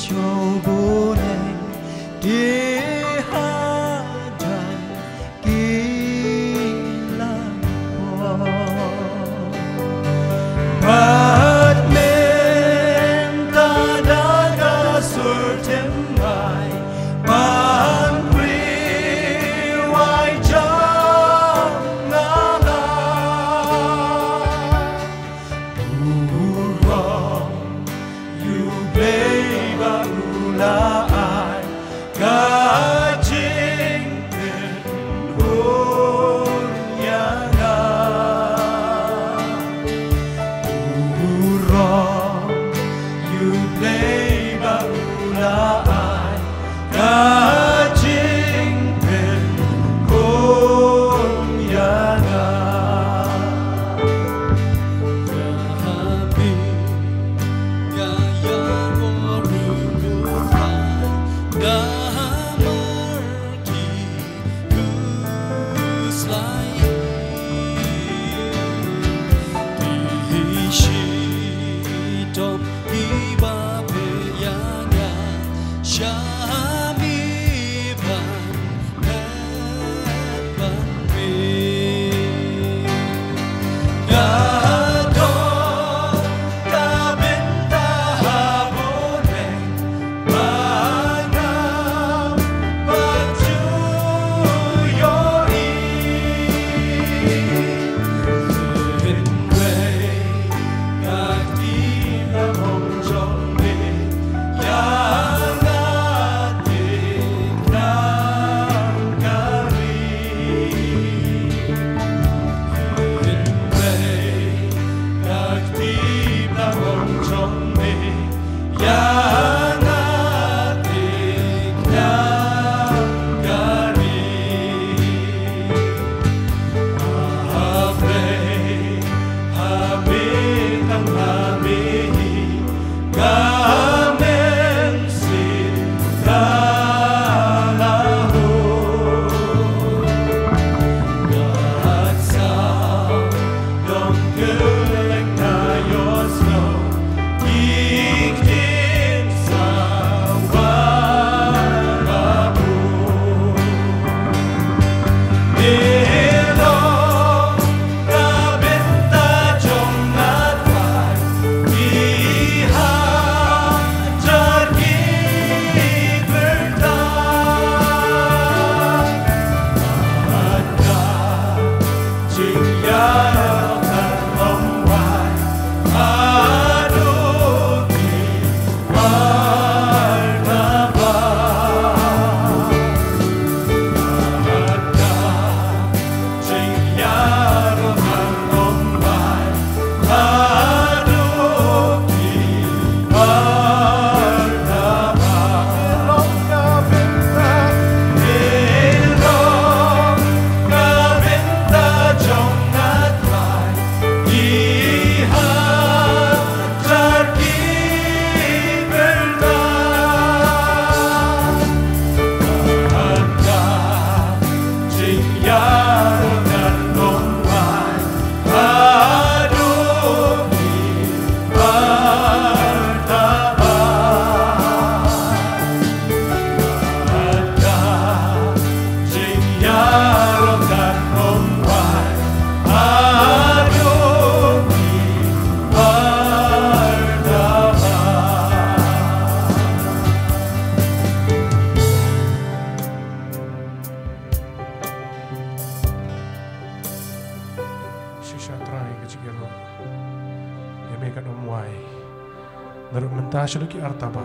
Naru mentasya lagi artaba.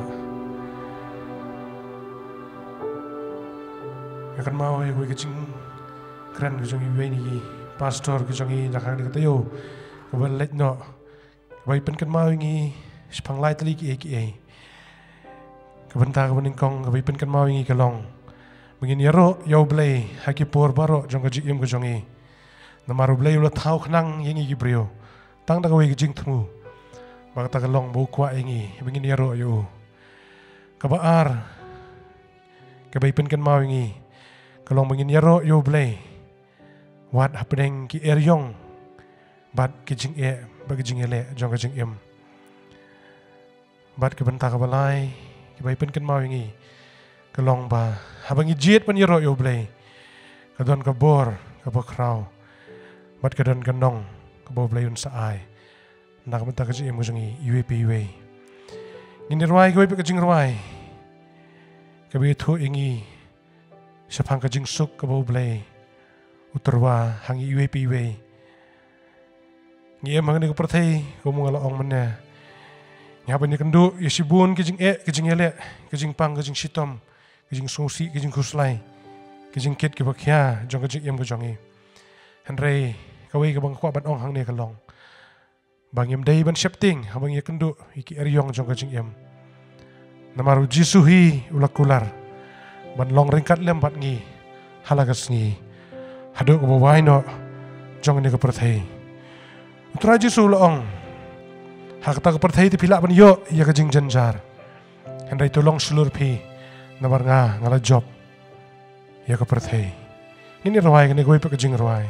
Akan mau ya gue kecing keren kejong iwe ni pastor kejong i nakang dikata yo kebalet no kebai pen kan mau ingi sepang lai tali ki kebentar kebeningkong kebai pen kan mau ingi kelong begini yaro yo blay haki por baro jong kejik im kejong i namaru blay ulah tau kenang yengi gibrio tang dak gue kejing temu bak ta kelong bau kwa ingi begini yaro yo kebaar kebai pen kan mau ingi kelong begini yaro yo blay wat happening ki eryong bat kijing bagi jing ele jong kijing em bat ke bentar ke balai kibai pen kan mau ingi kelong ba habangi jet pan yero yo blay kadon kabor kabakraw mat kadon ganong kabo blayun sa ay nak menta kaji emo jangi UAP way ngini rwai kibai pe kajing rwai kabai thu ingi sapang kajing suk kabo blay utarwa hangi UAP way ngi em hangni ko prathai ko mungala ong manne nyaban ni kendu yesibun kijing kijing ele kijing pang kijing sitom kijing sosi kijing kuslai kijing kit ki bakhya jong kijing em ko jongi henrei kawai ka bang kwa ban ong hang ne kalong bang em dei ban shifting habang ye kendu iki eryong jong kijing em namaru jisuhi ulakular ban long ringkat lembat ngi halagas ngi hadu ko bawai no jong ni ko prathai utra jisu laong hakta ko prathai ti pila ban yo ya kijing janjar henrei tolong sulur pi nabar nga ngala job ya ko prathai ini rawai ni ko pe kijing rawai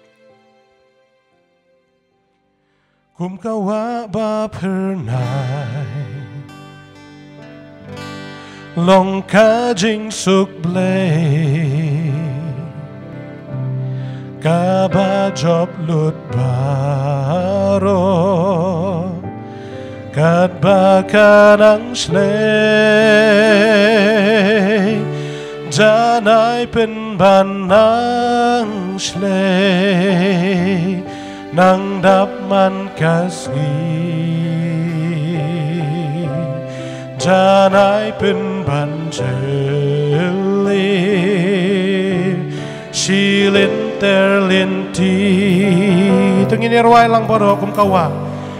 kum kawa ba pernai long ka jing suk blay ka ba job lut baro kat ba kanang slay janai pen ban nang slay nang dap man kasgi janai pen ban jeli shilin terlinti tengin irwai lang bodo kum kawa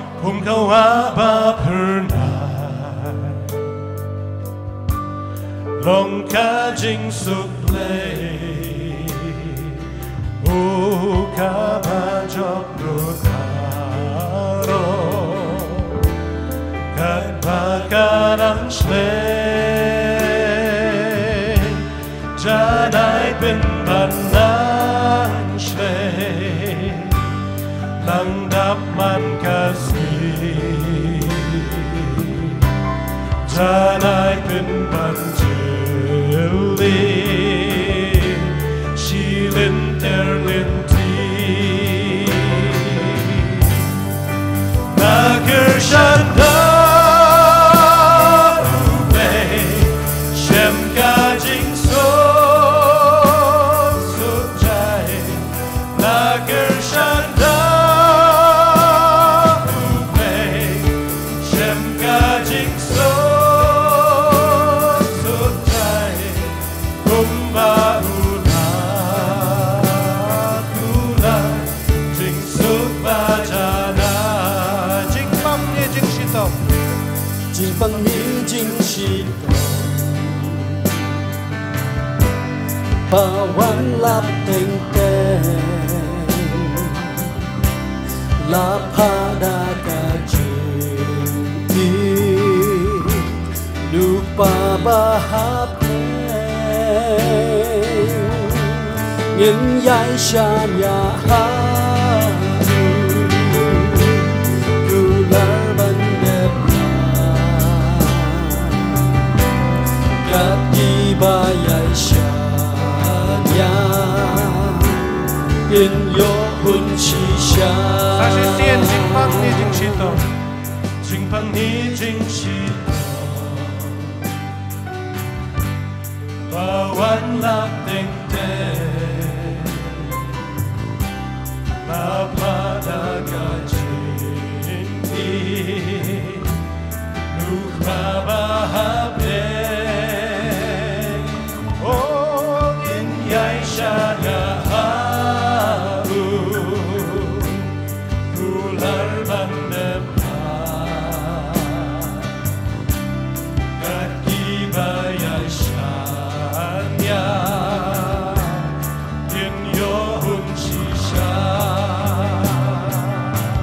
ba pernah long ka jing suk lay o ka ba job rutaro kat ba kanang slay janai pen ban nang slay lang dap man kasih janai pen ban jeli shilin terlinti nager shanda bằng ni jing shi pa wan lap teng teng la pa da ka ji lupa bahap ngin yai sham ya ha bayai shanya in yo hun chi sha sa shi sien jing pang ni jing shi to jing pang ni jing shi ba wan la teng teng la pa da ga jing ni nu ba ba ha pe Shaya haru ular bandepa kaki bayai shanya in yo hun shisha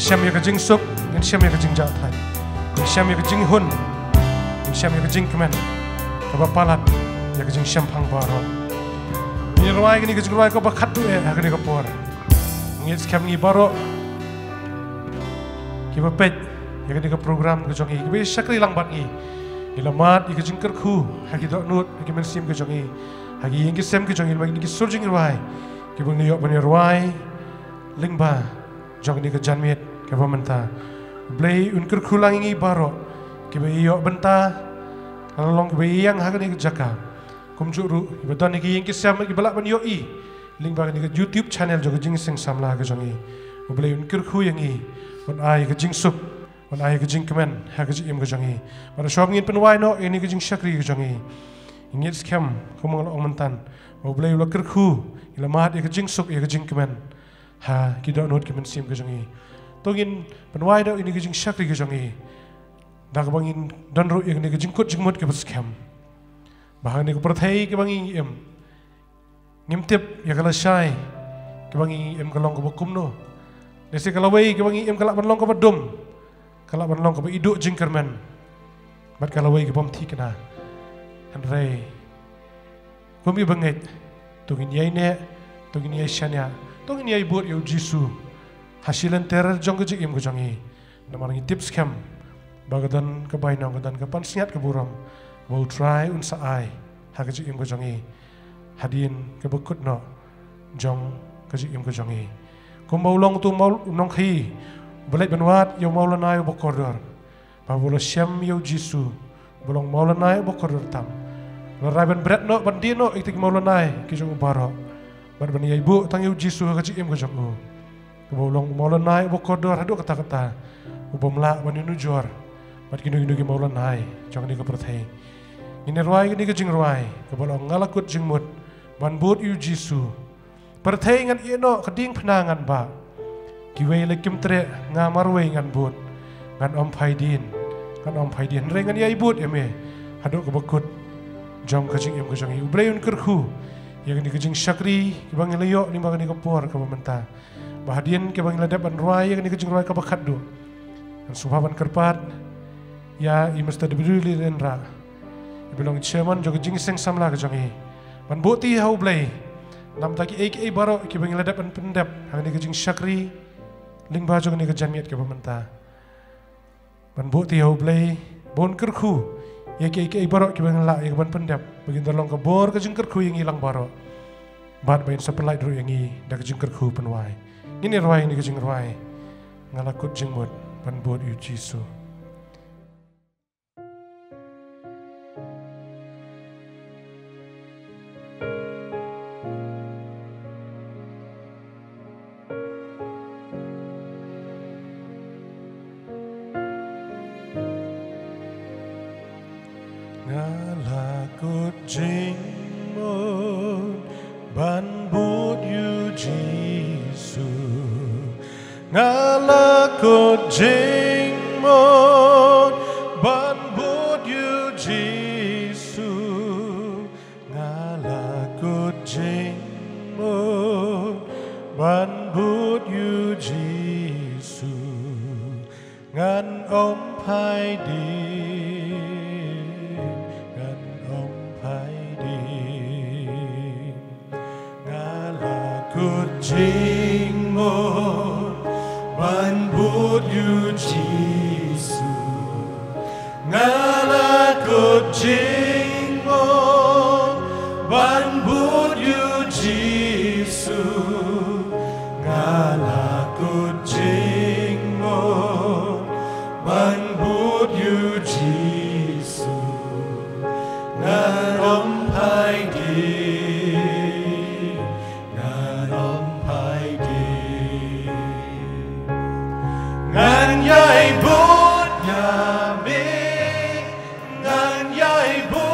Siam ya kajing sup, ngin siam ya kajing jatai, ngin siam ya kajing hun, ngin siam ya kajing kemen, kabapalat ya kajing siam pang baro. Ni ruai kini kajing ruai kabakat tu kini kapor. Ngin siam ngi baro, kibapet ya kini program kajong i, kibai syakri lang bat ngi, ilamat ya kajing kerku, haki dok nut, haki mensim kajong i, haki yang kisem kajong i, bagi ni kisurjing ruai, kibung ni yok bani ruai, lingba, jong ni kejanmit. Kaba menta blay unkur kulang ingi baro kiba iyo benta lalong kiba iyang haga ni jaka kumjuru kiba don iki yang kisam kiba lak ban yo i link ba ni YouTube channel joga jing sing samla ga jongi blay unkur khu yang i on ai ga jing sup on ai ga jing kemen haga jing ga jongi bara shop ngin penwai no ini ga jing shakri ga jongi ingit scam kumang ong mentan blay ula kur khu ila mat ga jing sup ga jing kemen ha kidok not kemen sim ga jongi tongin penwai do ini kejing syakri kejongi dak bangin danro yang ni kejing kot jingmut ke scam bahan ni perthai ke bangi em ngimtip ya kala syai ke bangi em kalong ke bokum no desi kala wei ke bangi em kala banlong ke badum kala banlong ke iduk jingkerman mat kala wei ke bom thi kana andre kumi banget tongin yai ne tongin yai syanya tongin yai buat yo jisu hasilan terer jong ke jim ke jongi namarang tips scam bagadan ke bainong gadan ke pansiat ke buram mau try unsa ai ha ke jim ke jongi hadin ke bekut no jong ke jim ke jongi ko mau long tu mau nong khi belai benwat yo mau lanai bokordor pa bolo syam yo jisu bolong mau lanai bokordor tam larai ben bret no bandino itik mau lanai ke jong baro bar ben yai bu tang yo jisu ke jim ke jongu bolong maulan naik bokodor hadu kata-kata upamla wani nujor mat kinu-kinu maulan naik jong ni ke perthai ini ruai ni ke jing ruai ke bolong ngalakut jing mut ban but yu jisu perthai ngan ino keding penangan ba kiwei lekim tre ngamar wei ngan but ngan om phaidin rengan yai but eme hadu ke bekut jong ke jing em ke jong yu breun kerku yang ni ke jing syakri bang leyo ni bang ni ke por ke mentah bahadian ke bang ladap ban ruai yang ni kejing ruai ka bakat do dan subaban kerpat ya i mesti dibeli rendra belong chairman jo kejing seng samla ke jongi ban boti hau blai nam taki ek baro ke bang ladap ban pendap hang ni kejing syakri ling ba jo ni ke jamiat ke pementa ban boti hau blai bon kerku ya ke baro ke bang la ya ban pendap begin tolong ke bor kejing kerku yang hilang baro bat bain sapelai dru yang i da kejing kerku penwai ini ruai ini kejing ruai ngalakut jingmut ban buat yu jisu ngalakut jingmut ban buat yu jisu ngalakut jingmut ban but yu jisu ngalakut jingmut ban but yu jisu ngan om phaidin ngalakut jingmut ban but yu jisu ngalakut jingmut ban but yu jisu ngalakut jingmut ban but yu jisu ngan om phaidin ngan yai but nyami ngan yai but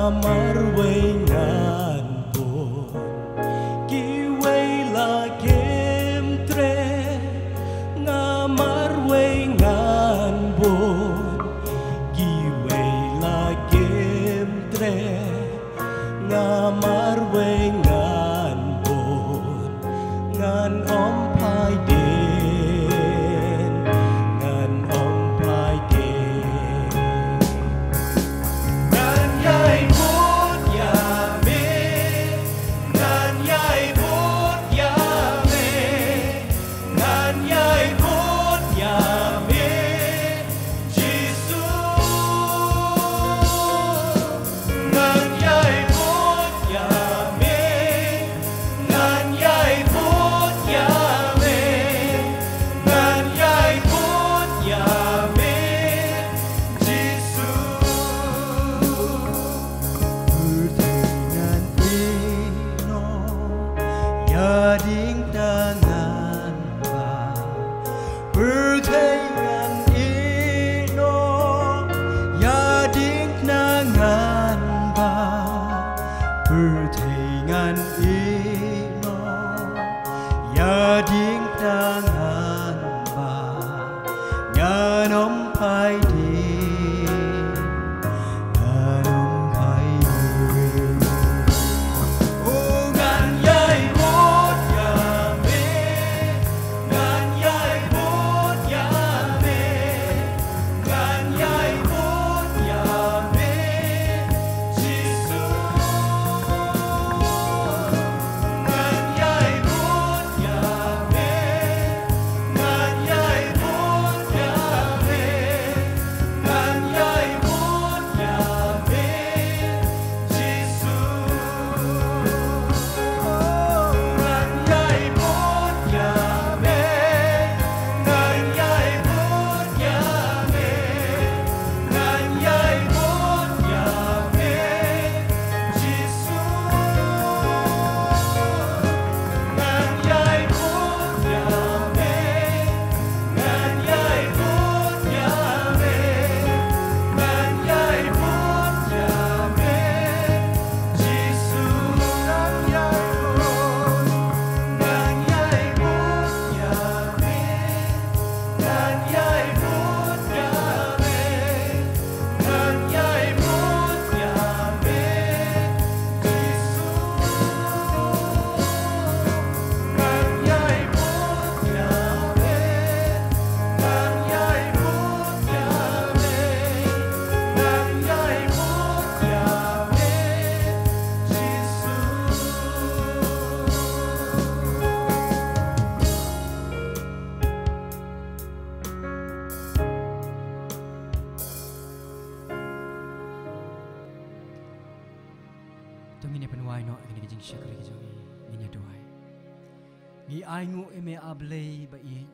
Aingu eme ablay ba i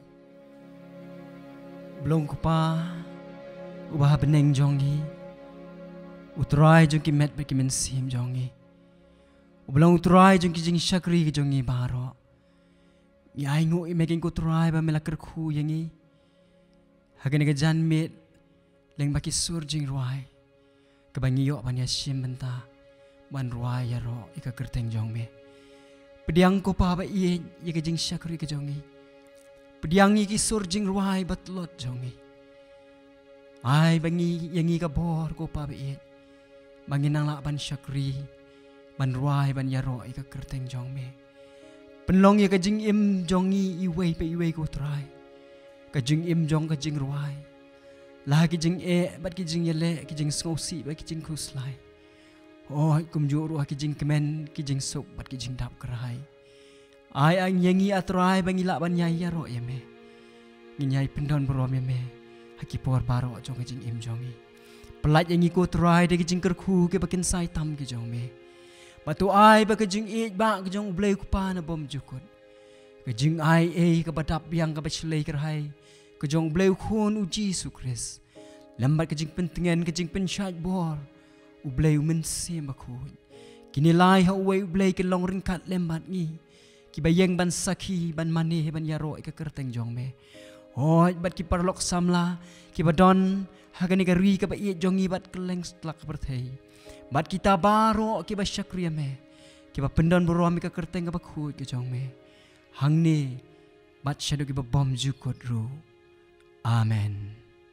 blong ko pa ubah beneng jongi utrai jong ki met ba ki men sim jongi ublong utrai jong ki jing shakri ki jongi baro mi aingu eme king ko trai ba melakar khu yangi hagane ga jan met leng ba ki sur jing ruai ka bangi yo ban ya sim benta ban ruai ya ro ika kerteng jong me Pediang ko pa ba iye ka jing syakri ka jongi. Pediang ki surjing ruai batlot jongi. Ay bangi yangi ka bor ko pa ba iye. Bangi nang la ban syakri ban ruai ban yaro ka kerteng jong me. Penlong ka jing im jongi iwei pa iwei ko try. Ka jing im jong ka jing ruai. La ki jing bat ki jing yele ki jing skosi ba ki jing kuslai. Oh, kumjuru ki jing kemen ki jing sok bat ki jing dap kerai. Ai ang yangi atrai bangi la ban yai ya ro yeme. Nginyai pendon berom yeme. Haki por baro jong ki jing im jongi. Pelat yangi ko trai de ki jing kerku ke bakin sai tam ki jong me. Batu ai ba ki jing e ba ki jong blei ku pa na bom jukut. Ki jing ai ka badap yang ka bachlei kerai. Ki jong blei khon uji sukris. Lambat ki jing pentengen ki jing pensyat bor. Ublay men sim aku kini lai ha uwe ublay ke long ringkat lembat ni ki bayeng ban sakhi ban mane ban yaro ka kerteng jong me oi bat ki parlok samla ki badon hagani ka ri ka ba i jongi bat keleng stlak berthei Bat kita baro kiba syakriya me. Kiba pendan boro ami ka kerteng ka bakut ke jong me. Hang ni bat shadow kiba bom jukot ru. Amen.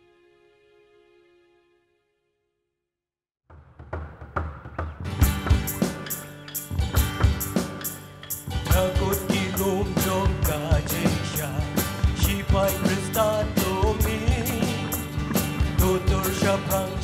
Takut kilum jong kajesha, shipai kristato mi, tutur syaprang